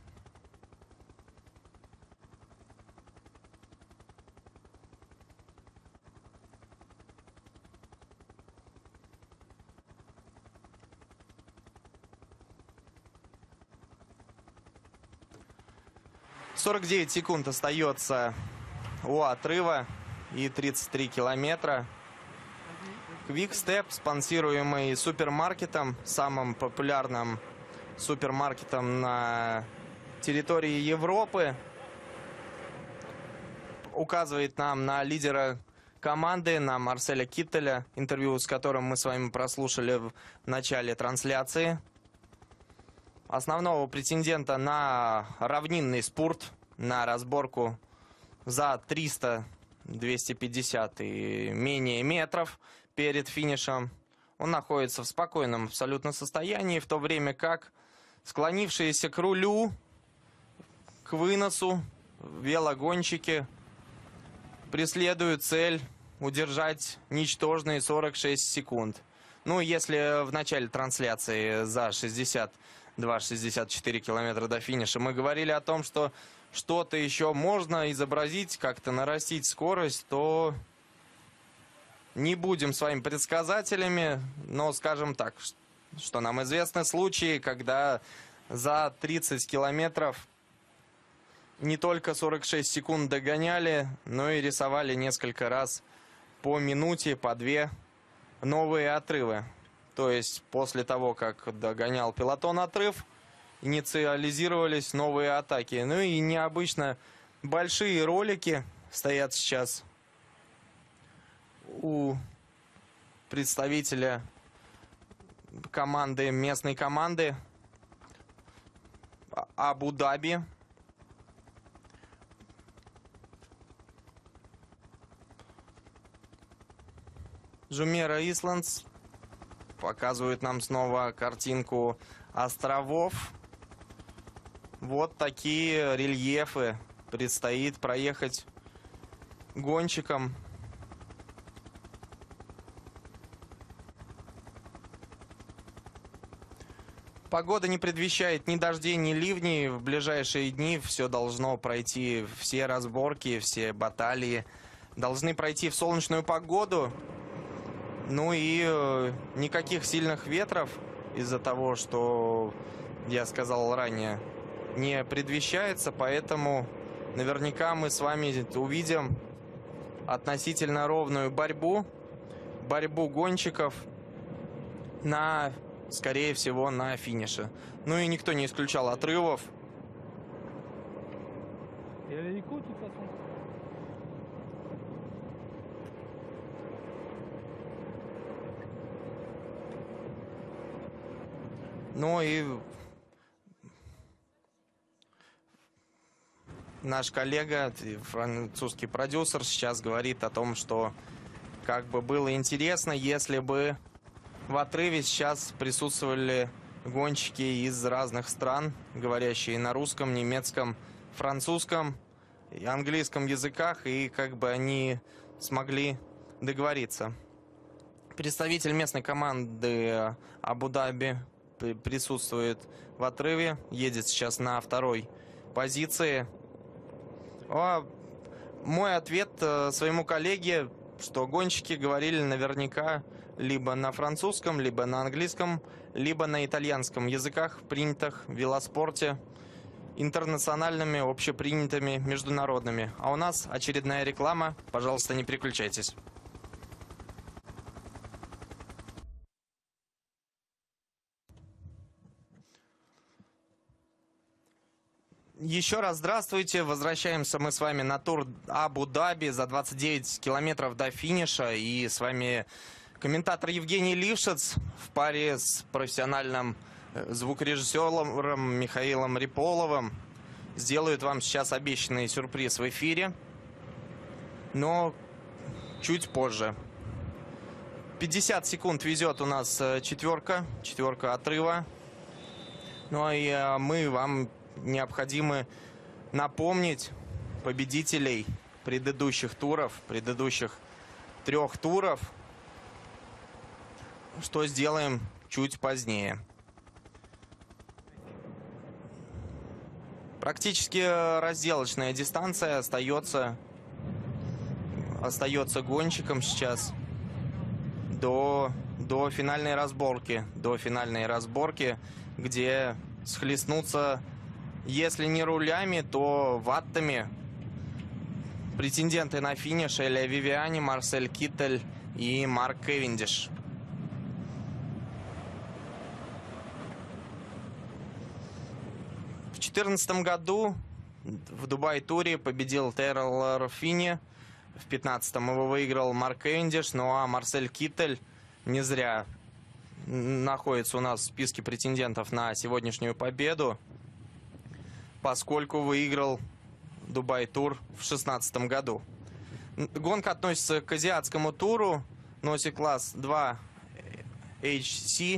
«49 секунд остается у отрыва и 33 километра. Quick-Step, спонсируемый супермаркетом, самым популярным супермаркетом на территории Европы, указывает нам на лидера команды, на Марселя Киттеля, интервью с которым мы с вами прослушали в начале трансляции. Основного претендента на равнинный спорт, на разборку за 300-250 и менее метров перед финишем. Он находится в спокойном абсолютно состоянии, в то время как склонившиеся к рулю, к выносу велогонщики преследуют цель удержать ничтожные 46 секунд. Ну, если в начале трансляции за 62-64 километра до финиша мы говорили о том, что что-то еще можно изобразить, как-то нарастить скорость, то не будем с вами предсказателями, но скажем так, что нам известны случаи, когда за 30 километров не только 46 секунд догоняли, но и рисовали несколько раз по минуте, по две новые отрывы. То есть после того, как догонял пелотон отрыв, инициализировались новые атаки. Ну и необычно большие ролики стоят сейчас у представителя команды, местной команды Абу-Даби. Жумера Исландс показывает нам снова картинку островов. Вот такие рельефы предстоит проехать гонщикам. Погода не предвещает ни дождей, ни ливней. В ближайшие дни все должно пройти, все разборки, все баталии должны пройти в солнечную погоду. Ну и никаких сильных ветров из-за того, что я сказал ранее, не предвещается. Поэтому наверняка мы с вами увидим относительно ровную борьбу гонщиков на... скорее всего, на финише. Ну и никто не исключал отрывов. Ну и наш коллега, французский продюсер, сейчас говорит о том, что как бы было интересно, если бы в отрыве сейчас присутствовали гонщики из разных стран, говорящие на русском, немецком, французском и английском языках, и как бы они смогли договориться. Представитель местной команды Абу-Даби присутствует в отрыве, едет сейчас на второй позиции. Мой ответ своему коллеге, что гонщики говорили наверняка либо на французском, либо на английском, либо на итальянском языках, принятых в велоспорте, интернациональными, общепринятыми, международными. А у нас очередная реклама. Пожалуйста, не переключайтесь. Еще раз здравствуйте. Возвращаемся мы с вами на тур Абу-Даби за 29 километров до финиша. И с вами комментатор Евгений Лившиц в паре с профессиональным звукорежиссером Михаилом Риполовым. Сделают вам сейчас обещанный сюрприз в эфире, но чуть позже. 50 секунд везет у нас четверка отрыва. Ну и мы вам необходимо напомнить победителей предыдущих туров, предыдущих 3 туров, что сделаем чуть позднее. Практически разделочная дистанция остается гонщикам сейчас до финальной разборки, где схлестнутся, если не рулями, то ваттами, претенденты на финиш: Элия Вивиани, Марсель Киттель и Марк Кевиндиш. В 2014 году в Дубай-туре победил Тейлор Финни, в 2015 его выиграл Марк Кевиндиш, ну а Марсель Киттель не зря находится у нас в списке претендентов на сегодняшнюю победу, поскольку выиграл Дубай-тур в 2016 году. Гонка относится к азиатскому туру, носит класс 2 HC.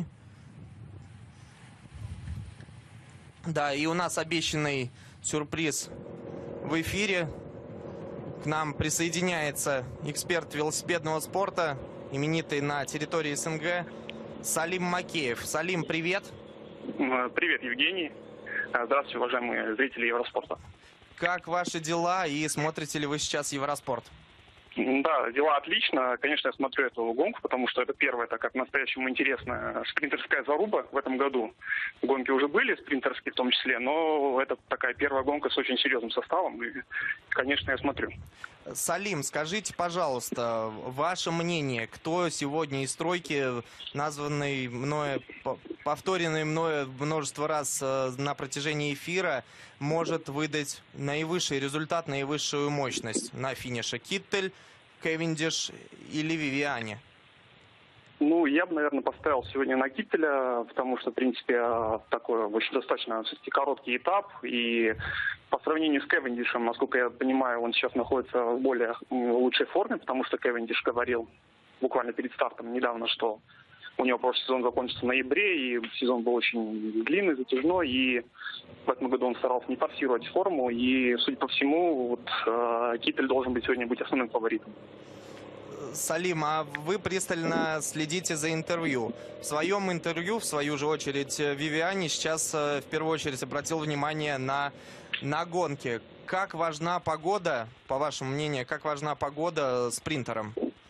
Да, и у нас обещанный сюрприз в эфире. К нам присоединяется эксперт велосипедного спорта, именитый на территории СНГ, Салим Макеев. Салим, привет. Привет, Евгений. Здравствуйте, уважаемые зрители Евроспорта. Как ваши дела и смотрите ли вы сейчас Евроспорт? Да, дела отлично. Конечно, я смотрю эту гонку, потому что это первая, так как по-настоящему интересная спринтерская заруба в этом году. Гонки уже были, спринтерские в том числе, но это такая первая гонка с очень серьезным составом. И, конечно, я смотрю. Салим, скажите, пожалуйста, ваше мнение, кто сегодня из тройки, названный мною, повторенный мною множество раз на протяжении эфира, может выдать наивысший результат, наивысшую мощность на финише? Киттель, Кевиндиш или Вивиани? Ну, я бы, наверное, поставил сегодня на Киттеля, потому что, в принципе, такой очень достаточно все-таки короткий этап. И по сравнению с Кевиндишем, насколько я понимаю, он сейчас находится в более лучшей форме, потому что Кевиндиш говорил буквально перед стартом недавно, что у него прошлый сезон закончился в ноябре, и сезон был очень длинный, затяжной, и в этом году он старался не форсировать форму. И, судя по всему, вот, Киттель должен быть сегодня быть основным фаворитом. Салим, а вы пристально следите за интервью. В своем интервью, в свою же очередь, Вивиани сейчас в первую очередь обратил внимание на гонки. Как важна погода, по вашему мнению, как важна погода спринтерам?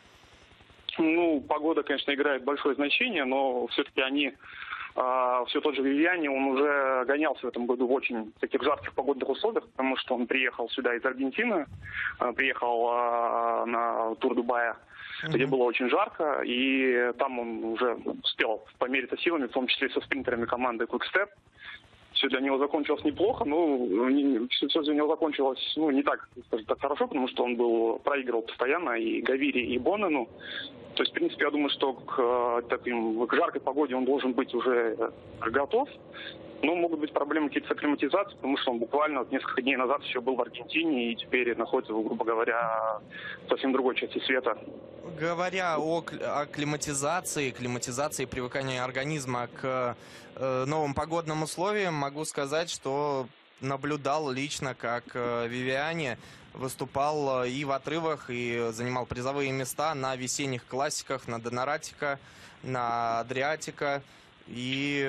Ну, погода, конечно, играет большое значение, но все-таки все тот же Вивиани, он уже гонялся в этом году в очень таких жарких погодных условиях, потому что он приехал сюда из Аргентины, приехал на Тур Дубая, где было очень жарко, и там он уже успел помериться силами, в том числе со спринтерами команды Quick Step. Все для него закончилось неплохо, все для него закончилось не так, скажем так, хорошо, потому что он проигрывал постоянно и Гавири, и Боннену. То есть, в принципе, я думаю, что к жаркой погоде он должен быть уже готов. Но могут быть проблемы какие-то с акклиматизацией, потому что он буквально несколько дней назад еще был в Аргентине и теперь находится, грубо говоря, в совсем другой части света. Говоря о климатизации, привыкания организма к новым погодным условиям, могу сказать, что наблюдал лично, как Вивиани выступал и в отрывах, и занимал призовые места на весенних классиках, на Донаратико, на Адриатико. И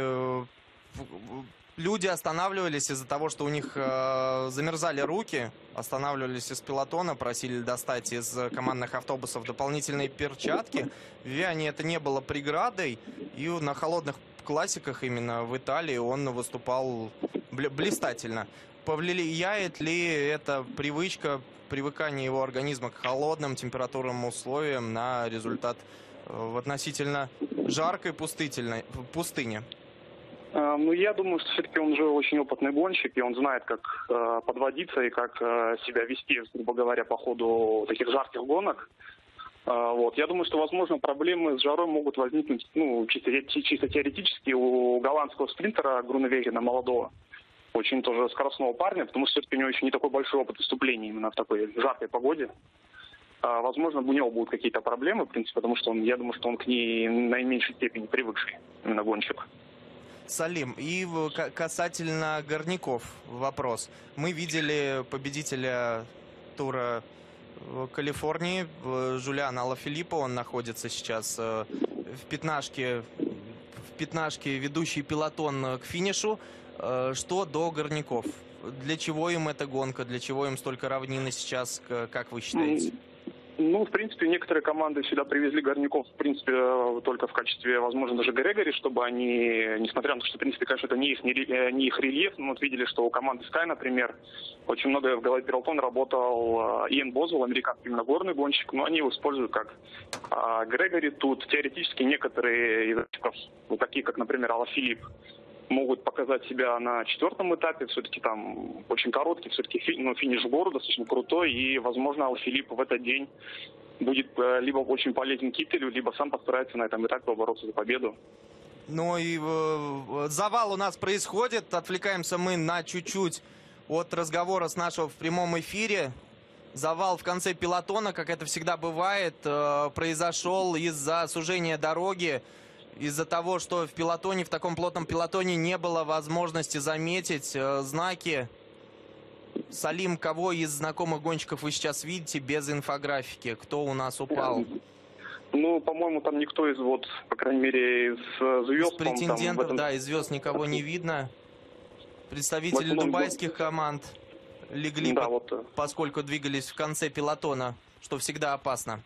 люди останавливались из-за того, что у них замерзали руки, останавливались из пелотона, просили достать из командных автобусов дополнительные перчатки. Вивиани это не было преградой, и на холодных классиках именно в Италии он выступал блистательно. Повлияет ли эта привыкание его организма к холодным температурным условиям на результат в относительно жаркой пустыне? Ну, я думаю, что все-таки он уже очень опытный гонщик, и он знает, как подводиться и как себя вести, грубо говоря, по ходу таких жарких гонок. Вот. Я думаю, что, возможно, проблемы с жарой могут возникнуть, чисто теоретически у голландского спринтера Груневегена, молодого, очень тоже скоростного парня, потому что все-таки у него еще не такой большой опыт выступлений именно в такой жаркой погоде. Возможно, у него будут какие-то проблемы, в принципе, потому что я думаю, что он к ней в наименьшей степени привыкший, именно гонщик. Салим, и касательно горняков вопрос. Мы видели победителя тура Калифорнии, Жулиана Алафилиппо. Он находится сейчас в пятнашке, ведущий пелотон к финишу. Что до горняков? Для чего им эта гонка? Для чего им столько равнины сейчас, как вы считаете? Ну, в принципе, некоторые команды сюда привезли горняков, в принципе, только в качестве, возможно, даже Грегори, чтобы они, несмотря на то, что, в принципе, конечно, это не их рельеф, но вот видели, что у команды Sky, например, очень много в голове пелотона работал Иэн Бозвелл, американский именно горный гонщик, но они его используют как Грегори. Тут теоретически некоторые из этих, такие как, например, Алафилипп, могут показать себя на четвертом этапе, все-таки там очень короткий, все-таки финиш в гору достаточно крутой, и, возможно, Алафилипп в этот день будет либо очень полезен Киттелю, либо сам постарается на этом этапе побороться за победу. Ну и завал у нас происходит, отвлекаемся мы на чуть-чуть от разговора с нашего в прямом эфире. Завал в конце пелотона, как это всегда бывает, произошел из-за сужения дороги. Из-за того, что в таком плотном пелотоне не было возможности заметить знаки. Салим, кого из знакомых гонщиков вы сейчас видите без инфографики? Кто у нас упал? Ну, по-моему, там никто из, по крайней мере, из звезд. Из претендентов, да, из звезд никого не видно. Представители дубайских команд легли, поскольку двигались в конце пелотона. что всегда опасно.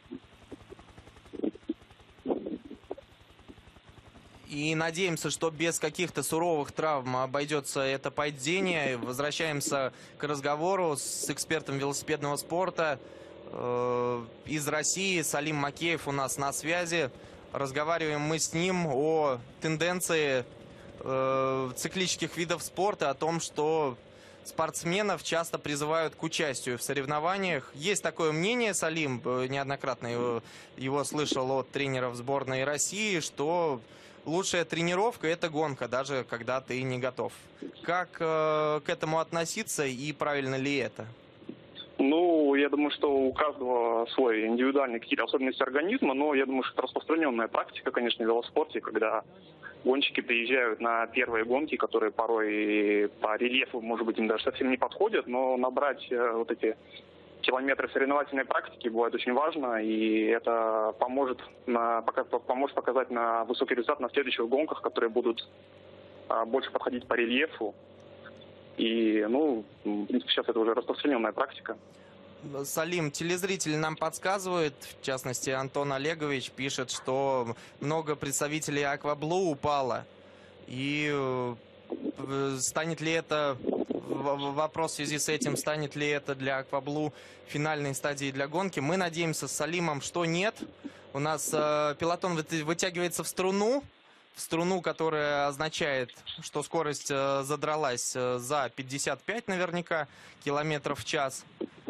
И надеемся, что без каких-то суровых травм обойдется это падение. Возвращаемся к разговору с экспертом велосипедного спорта из России. Салим Макеев у нас на связи. Разговариваем мы с ним о тенденции циклических видов спорта, о том, что спортсменов часто призывают к участию в соревнованиях. Есть такое мнение, Салим, неоднократно его слышал от тренеров сборной России, что лучшая тренировка – это гонка, даже когда ты не готов. Как к этому относиться и правильно ли это? Ну, я думаю, что у каждого свой индивидуальные какие-то особенности организма, но я думаю, что это распространенная практика, конечно, в велоспорте, когда гонщики приезжают на первые гонки, которые порой по рельефу, может быть, им даже совсем не подходят, но набрать вот эти километры соревновательной практики бывает очень важно, и это поможет показать на высокий результат на следующих гонках, которые будут больше подходить по рельефу. И, ну, в принципе, сейчас это уже распространенная практика. Салим, телезрители нам подсказывают, в частности, Антон Олегович пишет, что много представителей Акваблу упало. И станет ли это, вопрос в связи с этим, станет ли это для Акваблу финальной стадией для гонки? Мы надеемся с Салимом, что нет. У нас пелотон вытягивается в струну, которая означает, что скорость задралась за 55 наверняка километров в час.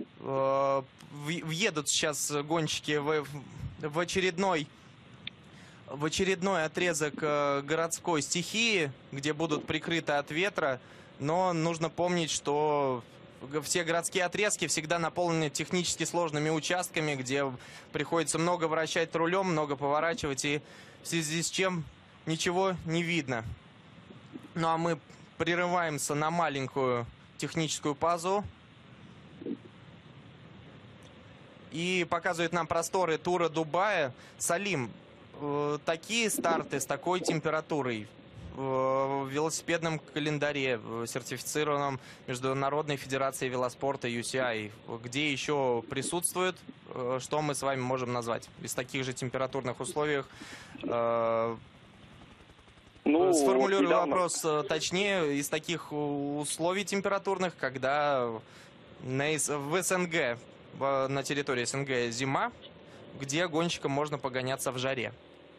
Въедут сейчас гонщики в очередной отрезок городской стихии, где будут прикрыты от ветра. Но нужно помнить, что все городские отрезки всегда наполнены технически сложными участками, где приходится много вращать рулем, много поворачивать, и в связи с чем ничего не видно. Ну а мы прерываемся на маленькую техническую паузу. И показывает нам просторы тура Дубая. Салим, такие старты с такой температурой в велосипедном календаре, сертифицированном Международной Федерацией Велоспорта UCI, где еще присутствует, что мы с вами можем назвать из таких же температурных условиях? Сформулирую вопрос точнее, из таких условий температурных, когда в СНГ, на территории СНГ зима, где гонщикам можно погоняться в жаре?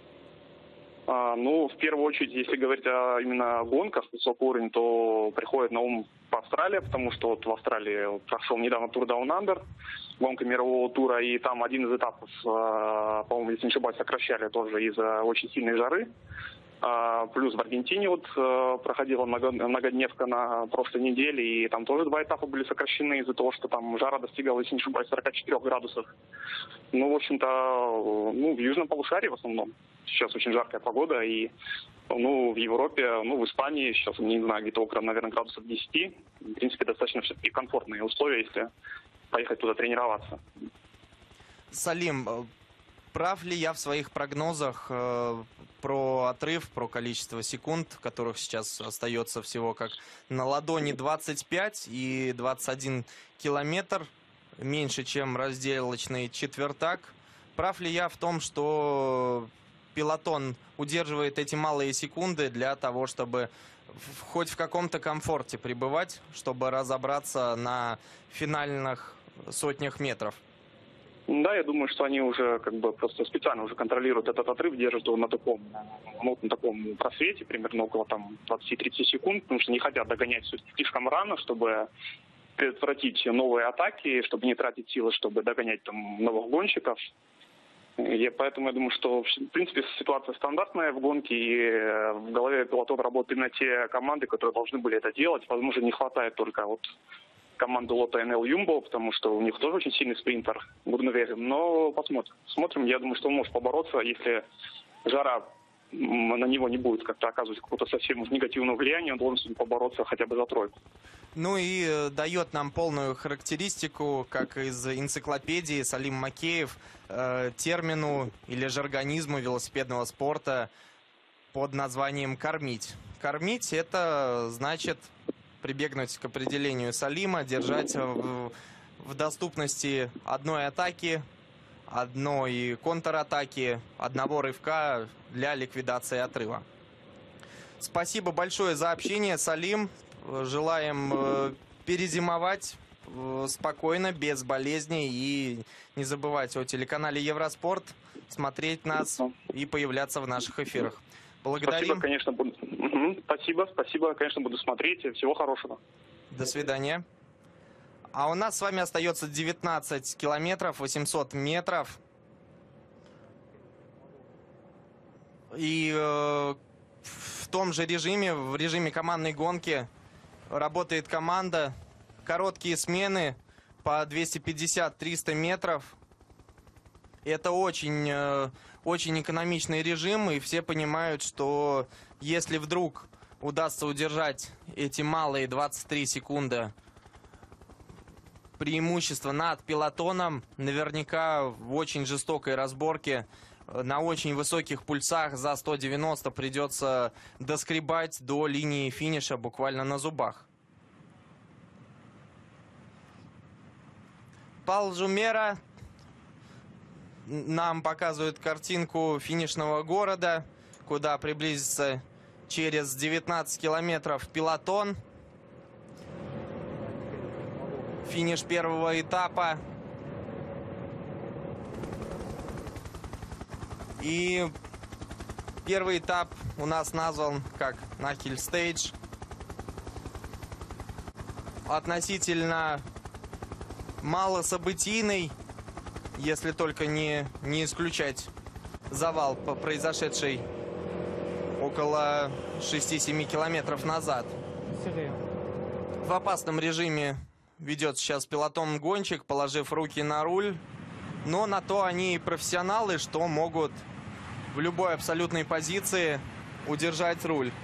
В первую очередь, если говорить именно гонках высокого уровня, то приходит на ум Австралия, потому что вот в Австралии прошел недавно Тур Down Under, гонка мирового тура, и там один из этапов, по-моему, если не ошибаюсь, сокращали тоже из-за очень сильной жары. Плюс в Аргентине вот проходила многодневка на прошлой неделе, и там тоже 2 этапа были сокращены из-за того, что там жара достигала, если не ошибаюсь, 44 градусов. В общем-то, в южном полушарии в основном сейчас очень жаркая погода, и в Европе, в Испании сейчас, не знаю, где-то около, наверное, градусов 10. В принципе, достаточно все-таки комфортные условия, если поехать туда тренироваться. Салим, прав ли я в своих прогнозах про отрыв, про количество секунд, которых сейчас остается всего как на ладони 25 и 21 километр, меньше, чем разделочный четвертак? Прав ли я в том, что пелотон удерживает эти малые секунды для того, чтобы хоть в каком-то комфорте пребывать, чтобы разобраться на финальных сотнях метров? Да, я думаю, что они уже просто специально уже контролируют этот отрыв, держат его на таком просвете, примерно около 20-30 секунд, потому что не хотят догонять слишком рано, чтобы предотвратить новые атаки, чтобы не тратить силы, чтобы догонять новых гонщиков. Поэтому я думаю, что в принципе ситуация стандартная в гонке, и в голове пилотов работают именно те команды, которые должны были это делать. Возможно, не хватает только команды Лотто НЛ Юмбо, потому что у них тоже очень сильный спринтер, Гурноверин. Но посмотрим. Смотрим, я думаю, что он может побороться, если жара на него не будет как-то оказывать какое-то совсем негативное влияние, он должен побороться хотя бы за тройку. Ну и дает нам полную характеристику, как из энциклопедии, Салим Макеев, термину или жаргонизму велосипедного спорта под названием «кормить». Кормить – это значит прибегнуть к определению Салима, держать в доступности одной атаки одной контратаки, одного рывка для ликвидации отрыва. Спасибо большое за общение, Салим. Желаем перезимовать спокойно, без болезней. И не забывать о телеканале Евроспорт, смотреть нас и появляться в наших эфирах. Благодарим. Спасибо, конечно, буду. Спасибо, конечно, буду смотреть. Всего хорошего. До свидания. А у нас с вами остается 19 километров, 800 метров. И в том же режиме, в режиме командной гонки, работает команда. Короткие смены по 250-300 метров. Это очень экономичный режим, и все понимают, что если вдруг удастся удержать эти малые 23 секунды преимущества над пелотоном, наверняка в очень жестокой разборке на очень высоких пульсах за 190 придется доскребать до линии финиша буквально на зубах. Пал Жумера нам показывает картинку финишного города, куда приблизится через 19 километров пелотон. Финиш первого этапа. И первый этап у нас назван как Нахиль Стейдж. Относительно малособытийный, если только не исключать завал, произошедший около 6-7 километров назад. В опасном режиме ведет сейчас пелотон гонщик, положив руки на руль. Но на то они и профессионалы, что могут в любой абсолютной позиции удержать руль.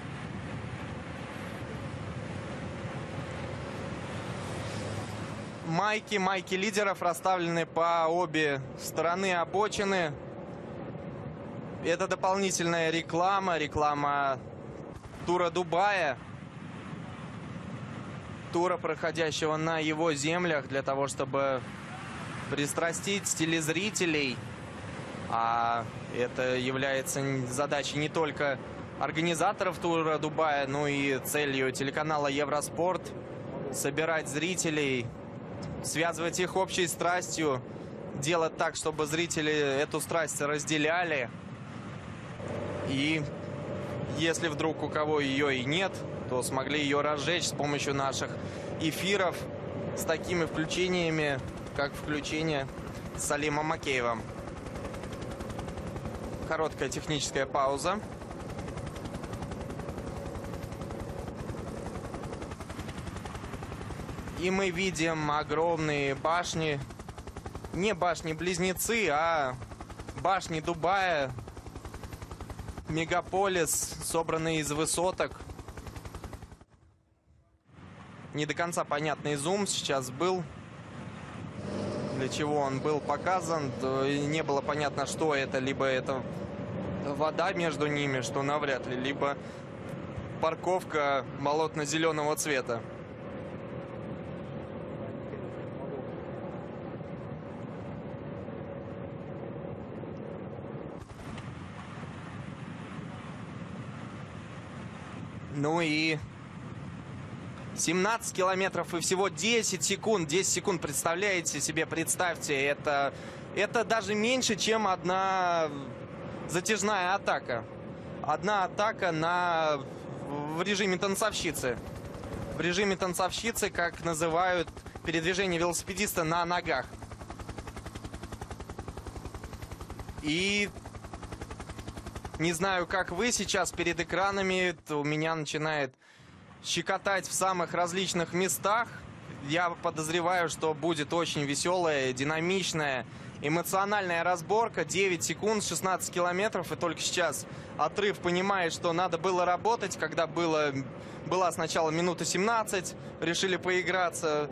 Майки лидеров расставлены по обе стороны обочины. Это дополнительная реклама тура Дубая. Тура, проходящего на его землях, для того, чтобы пристрастить телезрителей. А это является задачей не только организаторов тура Дубая, но и целью телеканала Евроспорт — собирать зрителей, связывать их общей страстью, делать так, чтобы зрители эту страсть разделяли. И если вдруг у кого ее и нет, то смогли ее разжечь с помощью наших эфиров с такими включениями, как включение с Салимом Макеевым. Короткая техническая пауза. И мы видим огромные башни. Не башни-близнецы, а башни Дубая. Мегаполис, собранный из высоток. Не до конца понятный зум сейчас был. Для чего он был показан. Не было понятно, что это. Либо это вода между ними, что навряд ли. Либо парковка болотно-зеленого цвета. Ну и 17 километров и всего 10 секунд. 10 секунд, представляете себе, представьте, это даже меньше, чем одна затяжная атака. Одна атака в режиме танцовщицы. В режиме танцовщицы, как называют передвижение велосипедиста на ногах. И не знаю, как вы сейчас перед экранами, у меня начинает щекотать в самых различных местах. Я подозреваю, что будет очень веселая, динамичная, эмоциональная разборка. 9 секунд, 16 километров, и только сейчас отрыв понимает, что надо было работать, когда была сначала минута 17, решили поиграться,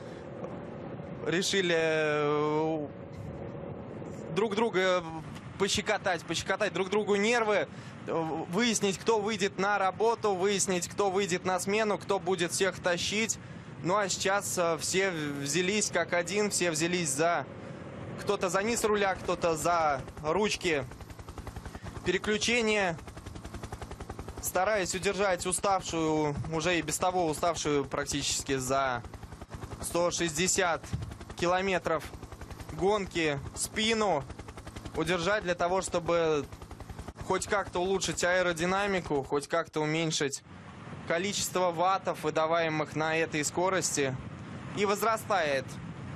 решили друг друга пощекотать друг другу нервы, выяснить, кто выйдет на работу, выяснить, кто выйдет на смену, кто будет всех тащить. Ну а сейчас все взялись как один, все взялись за Кто-то за низ руля, кто-то за ручки переключения, стараясь удержать уставшую, уже и без того уставшую практически за 160 километров гонки спину, удержать для того, чтобы хоть как-то улучшить аэродинамику, хоть как-то уменьшить количество ваттов, выдаваемых на этой скорости. И возрастает,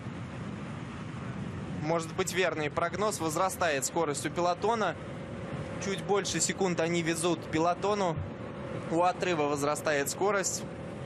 может быть верный прогноз, возрастает скорость у пелотона. Чуть больше секунд они везут пелотону. У отрыва возрастает скорость.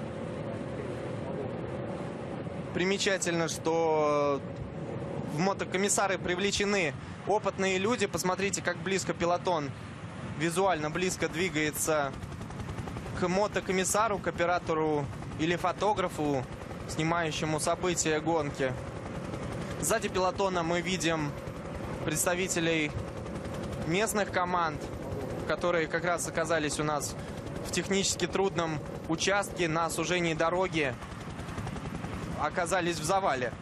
Примечательно, что в мотокомиссары привлечены опытные люди. Посмотрите, как близко пелотон, визуально близко двигается к мотокомиссару, к оператору или фотографу, снимающему события гонки. Сзади пелотона мы видим представителей местных команд, которые как раз оказались у нас в технически трудном участке на сужении дороги, оказались в завале.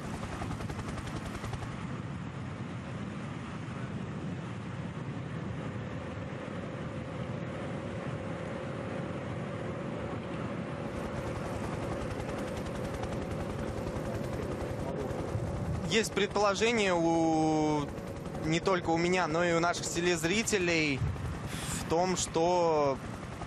Есть предположение не только у меня, но и у наших телезрителей в том, что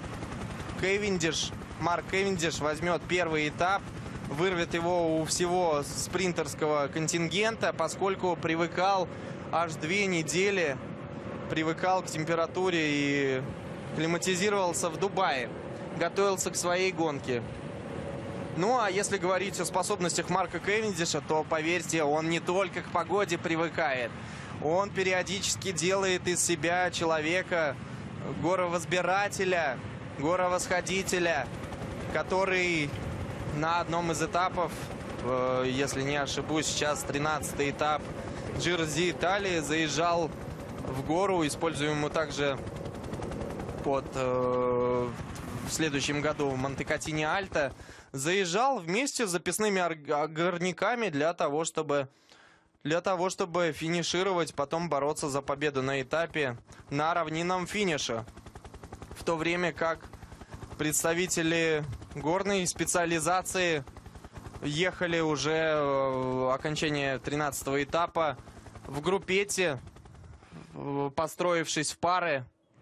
Марк Кевиндиш возьмет первый этап, вырвет его у всего спринтерского контингента, поскольку привыкал аж 2 недели, привыкал к температуре и климатизировался в Дубае, готовился к своей гонке. Ну, а если говорить о способностях Марка Кевиндиша, то, поверьте, он не только к погоде привыкает. Он периодически делает из себя человека, горовозбирателя, горовосходителя, который на одном из этапов, если не ошибусь, сейчас 13-й этап Giro d'Italia, заезжал в гору, используемую также в следующем году в Монте-Катини-Альто, заезжал вместе с записными горняками для того, чтобы финишировать, потом бороться за победу на этапе на равнинном финише. В то время как представители горной специализации ехали уже окончание 13-го этапа в группете, построившись в пары.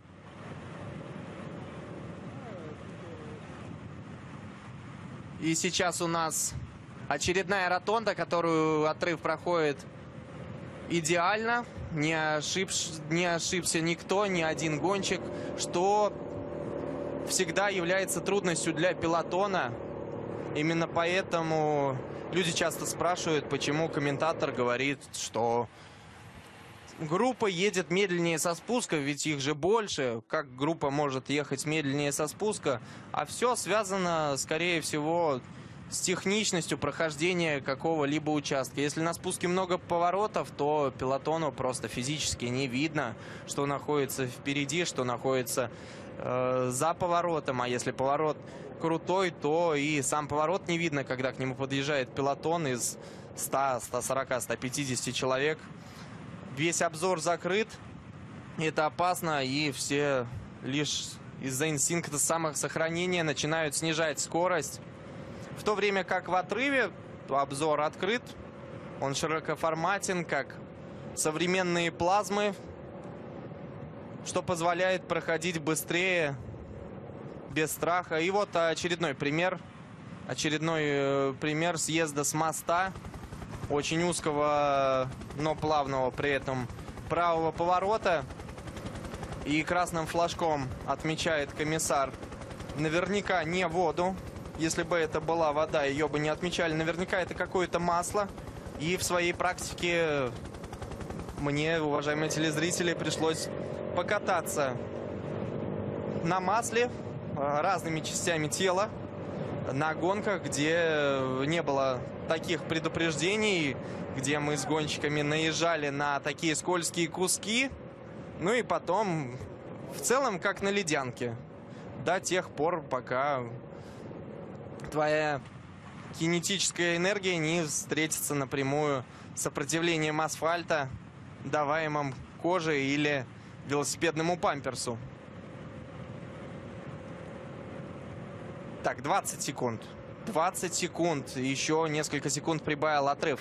И сейчас у нас очередная ротонда, которую отрыв проходит идеально. Не ошибся никто, ни один гонщик, что всегда является трудностью для пелотона. Именно поэтому люди часто спрашивают, почему комментатор говорит, что группа едет медленнее со спуска, ведь их же больше. Как группа может ехать медленнее со спуска? А все связано, скорее всего, с техничностью прохождения какого-либо участка. Если на спуске много поворотов, то пелотону просто физически не видно, что находится впереди, что находится за поворотом. А если поворот крутой, то и сам поворот не видно, когда к нему подъезжает пелотон из 100, 140, 150 человек. Весь обзор закрыт, это опасно, и все лишь из-за инстинкта самосохранения начинают снижать скорость. В то время как в отрыве обзор открыт, он широкоформатен, как современные плазмы, что позволяет проходить быстрее, без страха. И вот очередной пример съезда с моста. Очень узкого, но плавного при этом правого поворота. И красным флажком отмечает комиссар наверняка не воду. Если бы это была вода, ее бы не отмечали. Наверняка это какое-то масло. И в своей практике мне, уважаемые телезрители, пришлось покататься на масле разными частями тела на гонках, где не было таких предупреждений, где мы с гонщиками наезжали на такие скользкие куски, ну и потом в целом как на ледянке, до тех пор, пока твоя кинетическая энергия не встретится напрямую с сопротивлением асфальта, даваемым коже или велосипедному памперсу. Так, 20 секунд. 20 секунд. Еще несколько секунд прибавил отрыв.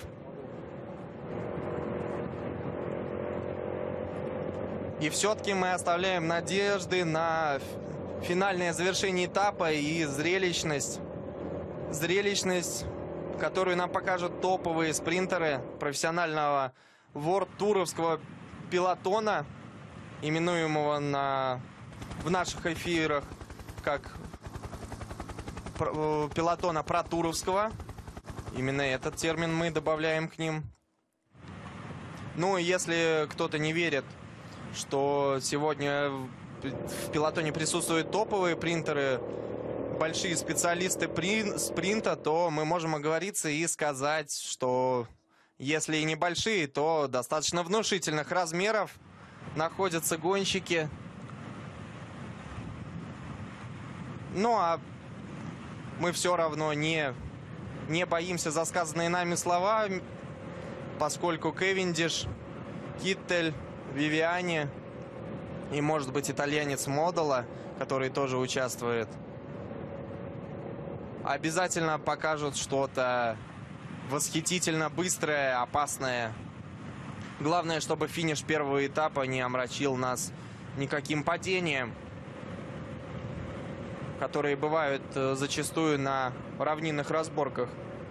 И все-таки мы оставляем надежды на финальное завершение этапа и зрелищность. Зрелищность, которую нам покажут топовые спринтеры профессионального ворд-туровского пелотона, именуемого в наших эфирах как пелотона протуровского. Именно этот термин мы добавляем к ним. Ну, если кто-то не верит, что сегодня в пелотоне присутствуют топовые спринтеры, большие специалисты спринта, то мы можем оговориться и сказать, что если и небольшие, то достаточно внушительных размеров находятся гонщики. Ну, а мы все равно не боимся за сказанные нами слова, поскольку Кевиндиш, Киттель, Вивиани и, может быть, итальянец Модола, который тоже участвует, обязательно покажут что-то восхитительно быстрое, опасное. Главное, чтобы финиш первого этапа не омрачил нас никаким падением, которые бывают зачастую на равнинных разборках.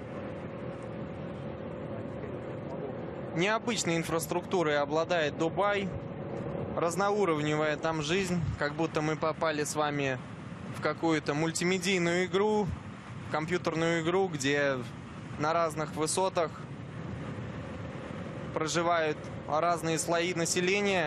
Необычной инфраструктурой обладает Дубай. Разноуровневая там жизнь, как будто мы попали с вами в какую-то мультимедийную игру, компьютерную игру, где на разных высотах проживают разные слои населения,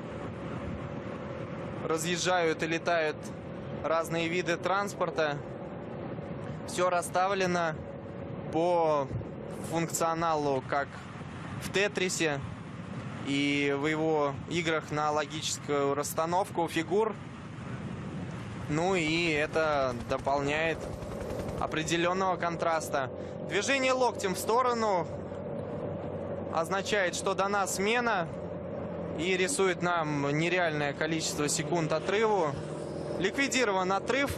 разъезжают и летают разные виды транспорта. Все расставлено по функционалу, как в Тетрисе и в его играх на логическую расстановку фигур. Ну и это дополняет определенного контраста. Движение локтем в сторону означает, что дана смена, и рисует нам нереальное количество секунд отрыву. Ликвидирован отрыв.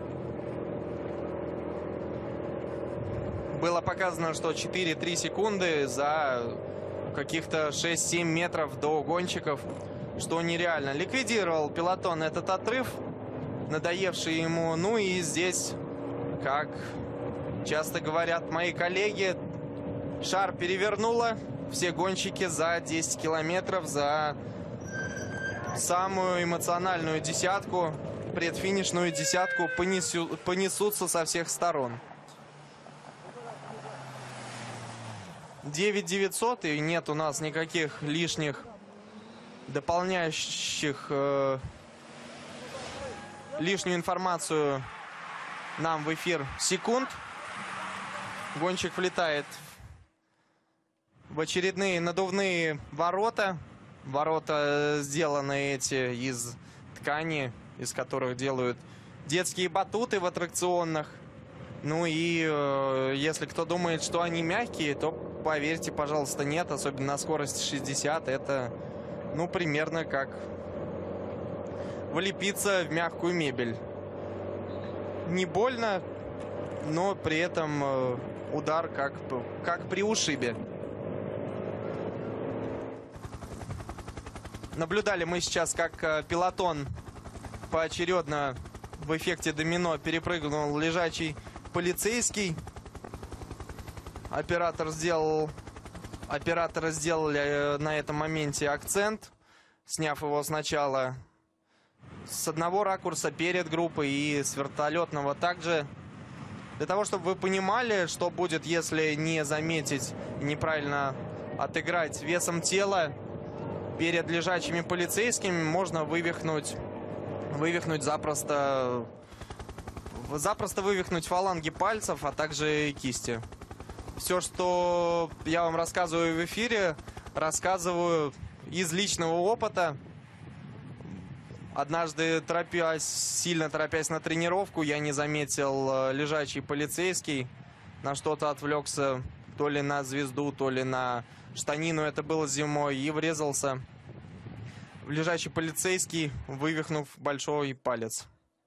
Было показано, что 4-3 секунды за каких-то 6-7 метров до гонщиков, что нереально. Ликвидировал пелотон этот отрыв, надоевший ему. Ну и здесь, как часто говорят мои коллеги, шар перевернуло. Все гонщики за 10 километров, за самую эмоциональную десятку, предфинишную десятку понесутся со всех сторон. 9900, и нет у нас никаких лишних дополняющих лишнюю информацию нам в эфир секунд. Гонщик влетает в очередные надувные ворота. Ворота сделаны эти из ткани, из которых делают детские батуты в аттракционах. Ну и если кто думает, что они мягкие, то поверьте, пожалуйста, нет. Особенно на скорости 60. Это, ну, примерно как влепиться в мягкую мебель. Не больно, но при этом удар как при ушибе. Наблюдали мы сейчас, как пелотон поочередно в эффекте домино перепрыгнул лежачий полицейский. Операторы сделали на этом моменте акцент, сняв его сначала с одного ракурса перед группой и с вертолетного также. Для того, чтобы вы понимали, что будет, если не заметить и неправильно отыграть весом тела перед лежачими полицейскими, можно вывихнуть запросто вывихнуть фаланги пальцев, а также и кисти. Все, что я вам рассказываю в эфире, рассказываю из личного опыта. Однажды, сильно торопясь на тренировку, я не заметил лежачий полицейский, на что-то отвлекся, то ли на звезду, то ли на штанину, это было зимой, и врезался в лежачий полицейский, вывихнув большой палец.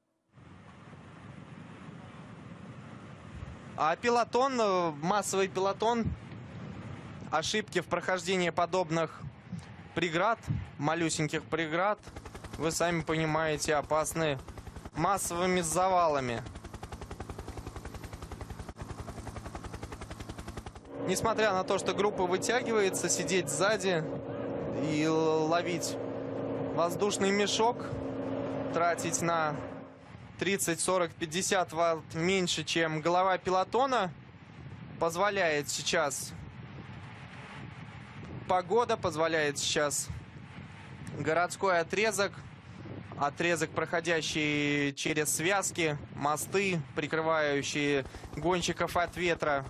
А пелотон, массовый пелотон, ошибки в прохождении подобных преград, малюсеньких преград, вы сами понимаете, опасны массовыми завалами. Несмотря на то, что группа вытягивается, сидеть сзади и ловить воздушный мешок, тратить на 30, 40, 50 ватт меньше, чем голова пелотона, позволяет сейчас погода, позволяет сейчас городской отрезок, проходящий через связки, мосты, прикрывающие гонщиков от ветра.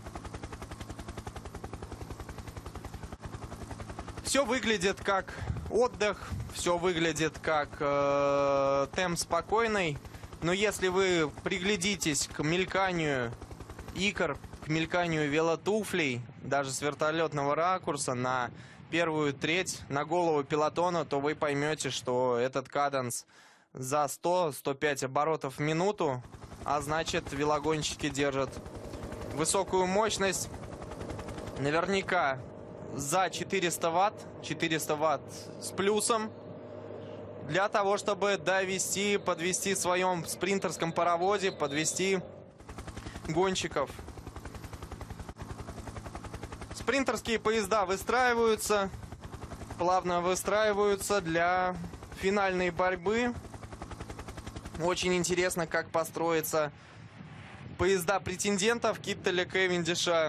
Все выглядит как отдых, все выглядит как темп спокойный. Но если вы приглядитесь к мельканию икр, к мельканию велотуфлей, даже с вертолетного ракурса на первую треть, на голову пелотона, то вы поймете, что этот каденс за 100-105 оборотов в минуту, а значит, велогонщики держат высокую мощность. Наверняка за 400 ватт с плюсом, для того, чтобы подвести в своем спринтерском паровозе, подвести гонщиков. Спринтерские поезда выстраиваются, плавно выстраиваются для финальной борьбы. Очень интересно, как построятся поезда претендентов Киттеля, Кевиндиша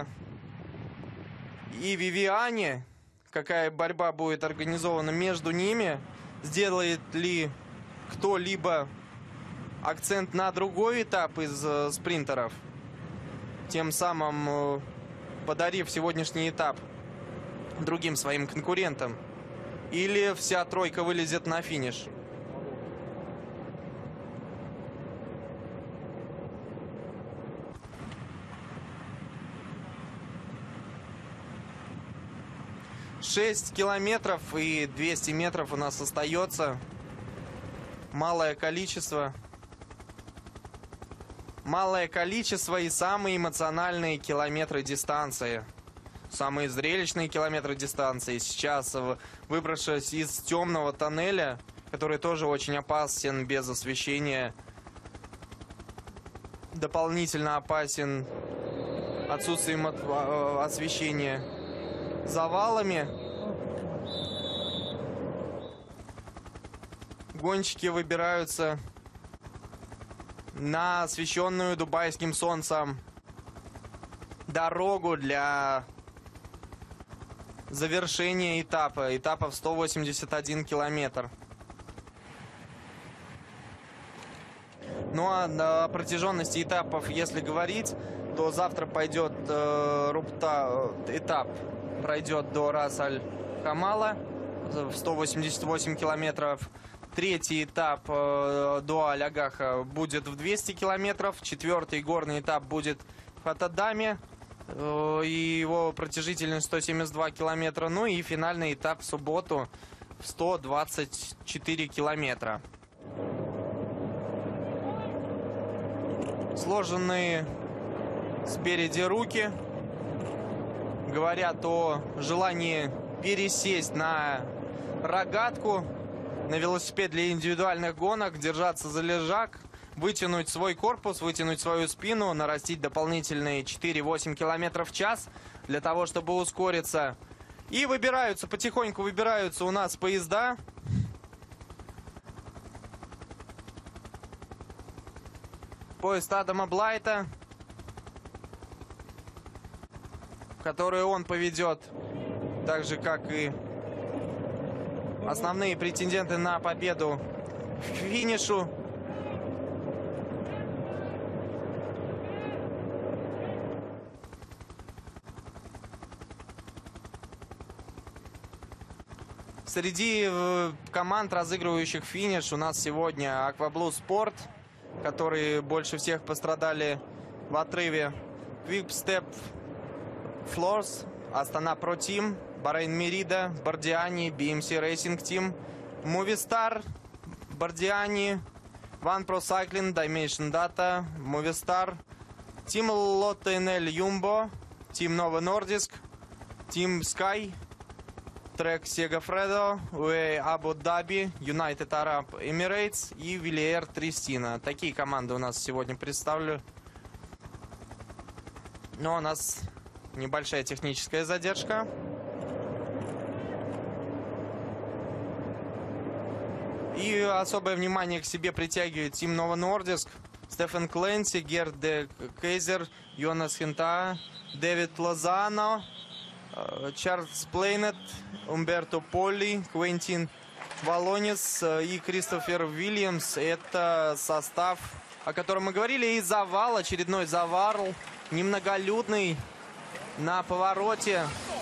и Вивиани. Какая борьба будет организована между ними. Сделает ли кто-либо акцент на другой этап из спринтеров, тем самым подарив сегодняшний этап другим своим конкурентам? Или вся тройка вылезет на финиш? Шесть километров и 200 метров у нас остается. Малое количество. Малое количество и самые эмоциональные километры дистанции. Самые зрелищные километры дистанции. Сейчас, выбравшись из темного тоннеля, который тоже очень опасен без освещения, дополнительно опасен отсутствием освещения, завалами, гонщики выбираются на освещенную дубайским солнцем дорогу для завершения этапа в 181 километр. Ну а на протяженности этапов, если говорить, то завтра пойдет этап пройдет до Рас-Аль-Хамала в 188 километров. Третий этап до Аль-Агаха будет в 200 километров. Четвертый горный этап будет в Атадаме. И его протяжительность 172 километра. Ну и финальный этап в субботу в 124 километра. Сложенные спереди руки говорят о желании пересесть на рогатку, на велосипед для индивидуальных гонок, держаться за лежак, вытянуть свой корпус, вытянуть свою спину, нарастить дополнительные 4-8 километров в час для того, чтобы ускориться. И потихоньку выбираются у нас поезда. Поезд Адама Блайта, который он поведет, так же, как и основные претенденты на победу к финишу. Среди команд, разыгрывающих финиш, у нас сегодня Акваблу Спорт, которые больше всех пострадали в отрыве Quick Step Floors, Astana Pro Team, Bahrain Merida, Bardiani, BMC Racing Team, Movistar, Bardiani, One Pro Cycling, Dimension Data, Movistar, Team Lotto NL Jumbo, Team Novo Nordisk, Team Sky, Trek Segafredo, UAE Abu Dhabi, United Arab Emirates и Villiers Тристина. Такие команды у нас сегодня представлены. Но у нас небольшая техническая задержка. И особое внимание к себе притягивает Team Novo Nordisk, Стефан Кленси, Герд де Кейзер, Йонас Хинта, Дэвид Лозано, Чарльз Плейнет, Умберто Полли, Квентин Валонис и Кристофер Уильямс. Это состав, о котором мы говорили. И завал, очередной завал, немноголюдный на повороте.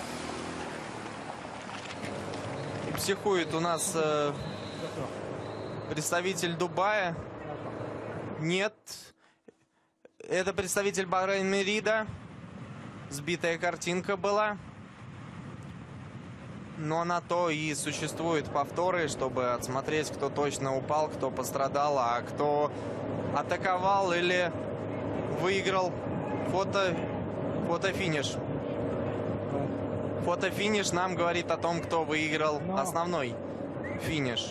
Психует у нас представитель Дубая. Нет, это представитель Bahrain Merida. Сбитая картинка была. Но на то и существуют повторы, чтобы отсмотреть, кто точно упал, кто пострадал, а кто атаковал или выиграл фотофиниш. Фотофиниш нам говорит о том, кто выиграл основной финиш.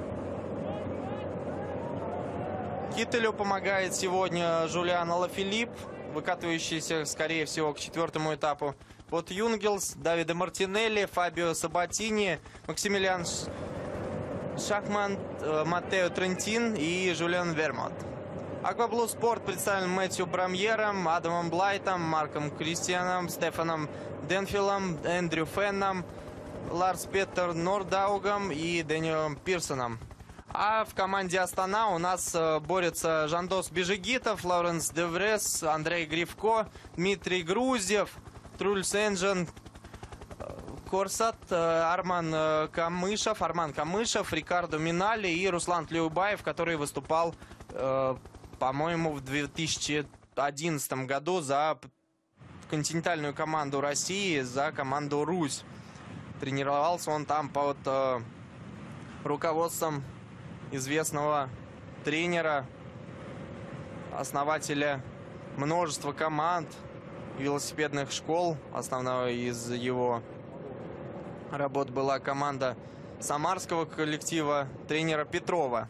Киттелю помогает сегодня Жулиан Алафилипп, выкатывающийся, скорее всего, к 4-му этапу. Вот Юнгелс, Давиде Мартинелли, Фабио Сабатини, Максимилиан Шахман, Маттео Трентин и Жулиан Вермот. Акваблу Спорт представлен Мэтью Брамьером, Адамом Блайтом, Марком Кристианом, Стефаном Денфилом, Эндрю Фенном, Ларс Петер Нордаугом и Дэниелом Пирсоном. А в команде Астана у нас борются Жандос Бежигитов, Лауренс Деврес, Андрей Гривко, Дмитрий Груздев, Трульс Энджен, Корсат, Арман Камышев, Рикардо Минали и Руслан Тлеубаев, который выступал, по-моему, в 2011 году за континентальную команду России, за команду «Русь». Тренировался он там под руководством известного тренера, основателя множества команд, велосипедных школ. Основной из его работ была команда самарского коллектива тренера Петрова.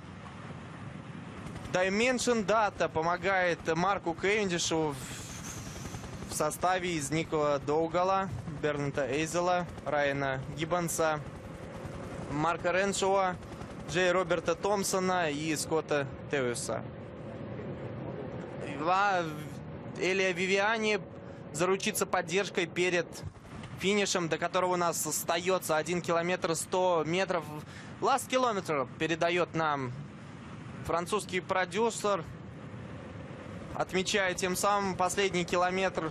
Dimension Data помогает Марку Кевиндишу в составе из Никола Доугала, Берната Эйзела, Райана Гиббонса, Марка Реншоа, Джей Роберта Томпсона и Скотта Теуса. Элия Вивиани заручится поддержкой перед финишем, до которого у нас остается 1 километр 100 метров. Last Kilometer передает нам французский продюсер, отмечая тем самым последний километр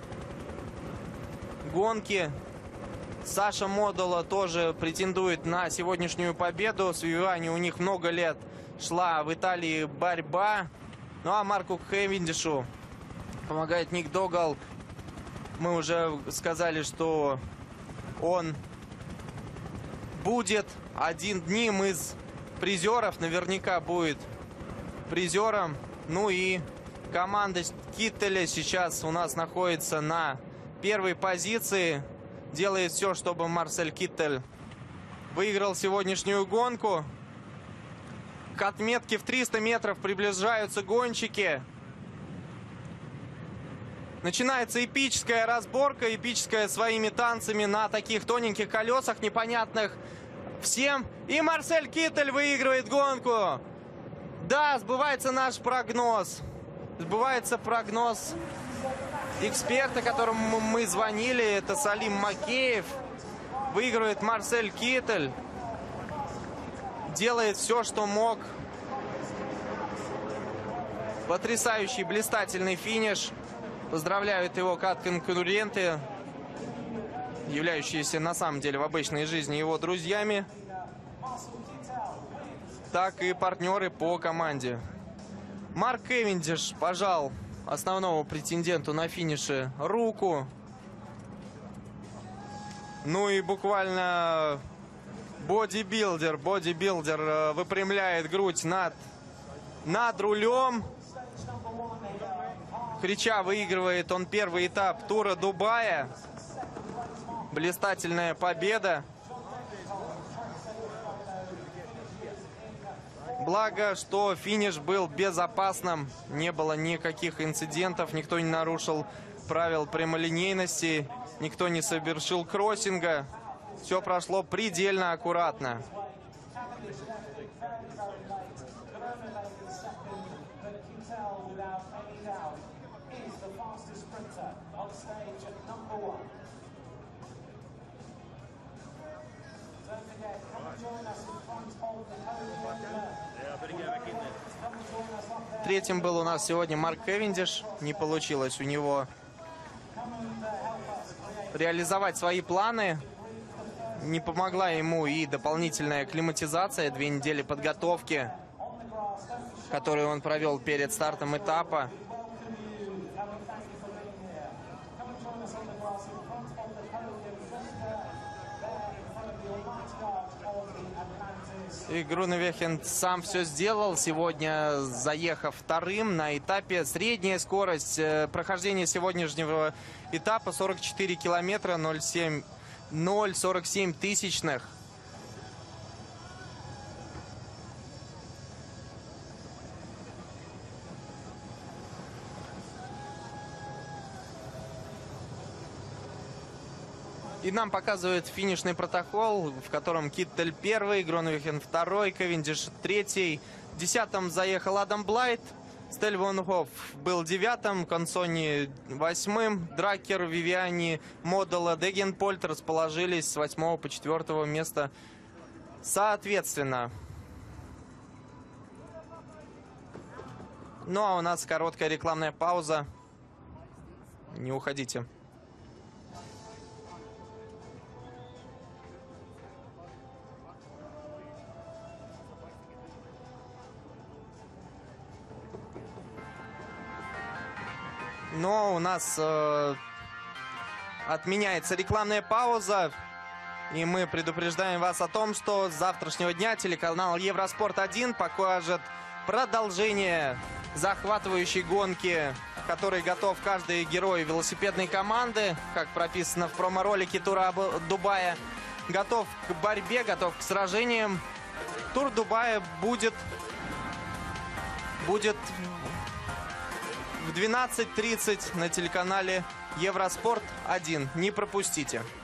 гонки. Саша Модола тоже претендует на сегодняшнюю победу. С Вивиани у них много лет шла в Италии борьба. Ну а Марку Кевиндишу помогает Ник Догал. Мы уже сказали, что он будет одним из призеров, наверняка будет призером. Ну и команда Киттеля сейчас у нас находится на первой позиции. Делает все, чтобы Марсель Киттель выиграл сегодняшнюю гонку. К отметке в 300 метров приближаются гонщики. Начинается эпическая разборка, эпическая своими танцами на таких тоненьких колесах, непонятных всем. И Марсель Киттель выигрывает гонку. Да, сбывается наш прогноз. Сбывается прогноз эксперта, которому мы звонили. Это Салим Макеев. Выигрывает Марсель Киттель. Делает все, что мог. Потрясающий, блистательный финиш. Поздравляют его как конкуренты, являющиеся на самом деле в обычной жизни его друзьями, так и партнеры по команде. Марк Кевиндиш пожал основному претенденту на финише руку. Ну и буквально бодибилдер выпрямляет грудь над рулем. Крича выигрывает он первый этап тура Дубая. Блистательная победа. Благо, что финиш был безопасным. Не было никаких инцидентов. Никто не нарушил правил прямолинейности. Никто не совершил кроссинга. Все прошло предельно аккуратно. Третьим был у нас сегодня Марк Кевиндиш. Не получилось у него реализовать свои планы. Не помогла ему и дополнительная акклиматизация, 2 недели подготовки, которую он провел перед стартом этапа. И Груневехен сам все сделал сегодня, заехав вторым на этапе. Средняя скорость прохождения сегодняшнего этапа 44 километра 0,47 тысячных. И нам показывает финишный протокол, в котором Киттель первый, Груневехен второй, Кевиндиш третий. 10-м заехал Адам Блайт, Стельвенхоф был 9-м, Консони 8-м, Дракер, Вивиани, Модела, Дегенпольт расположились с 8 по 4 места соответственно. Ну а у нас короткая рекламная пауза. Не уходите. Но у нас отменяется рекламная пауза. И мы предупреждаем вас о том, что с завтрашнего дня телеканал Евроспорт 1 покажет продолжение захватывающей гонки, в которой готов каждый герой велосипедной команды, как прописано в промо-ролике тура Дубая. Готов к борьбе, готов к сражениям. Тур Дубая будет в 12:30 на телеканале Евроспорт 1. Не пропустите.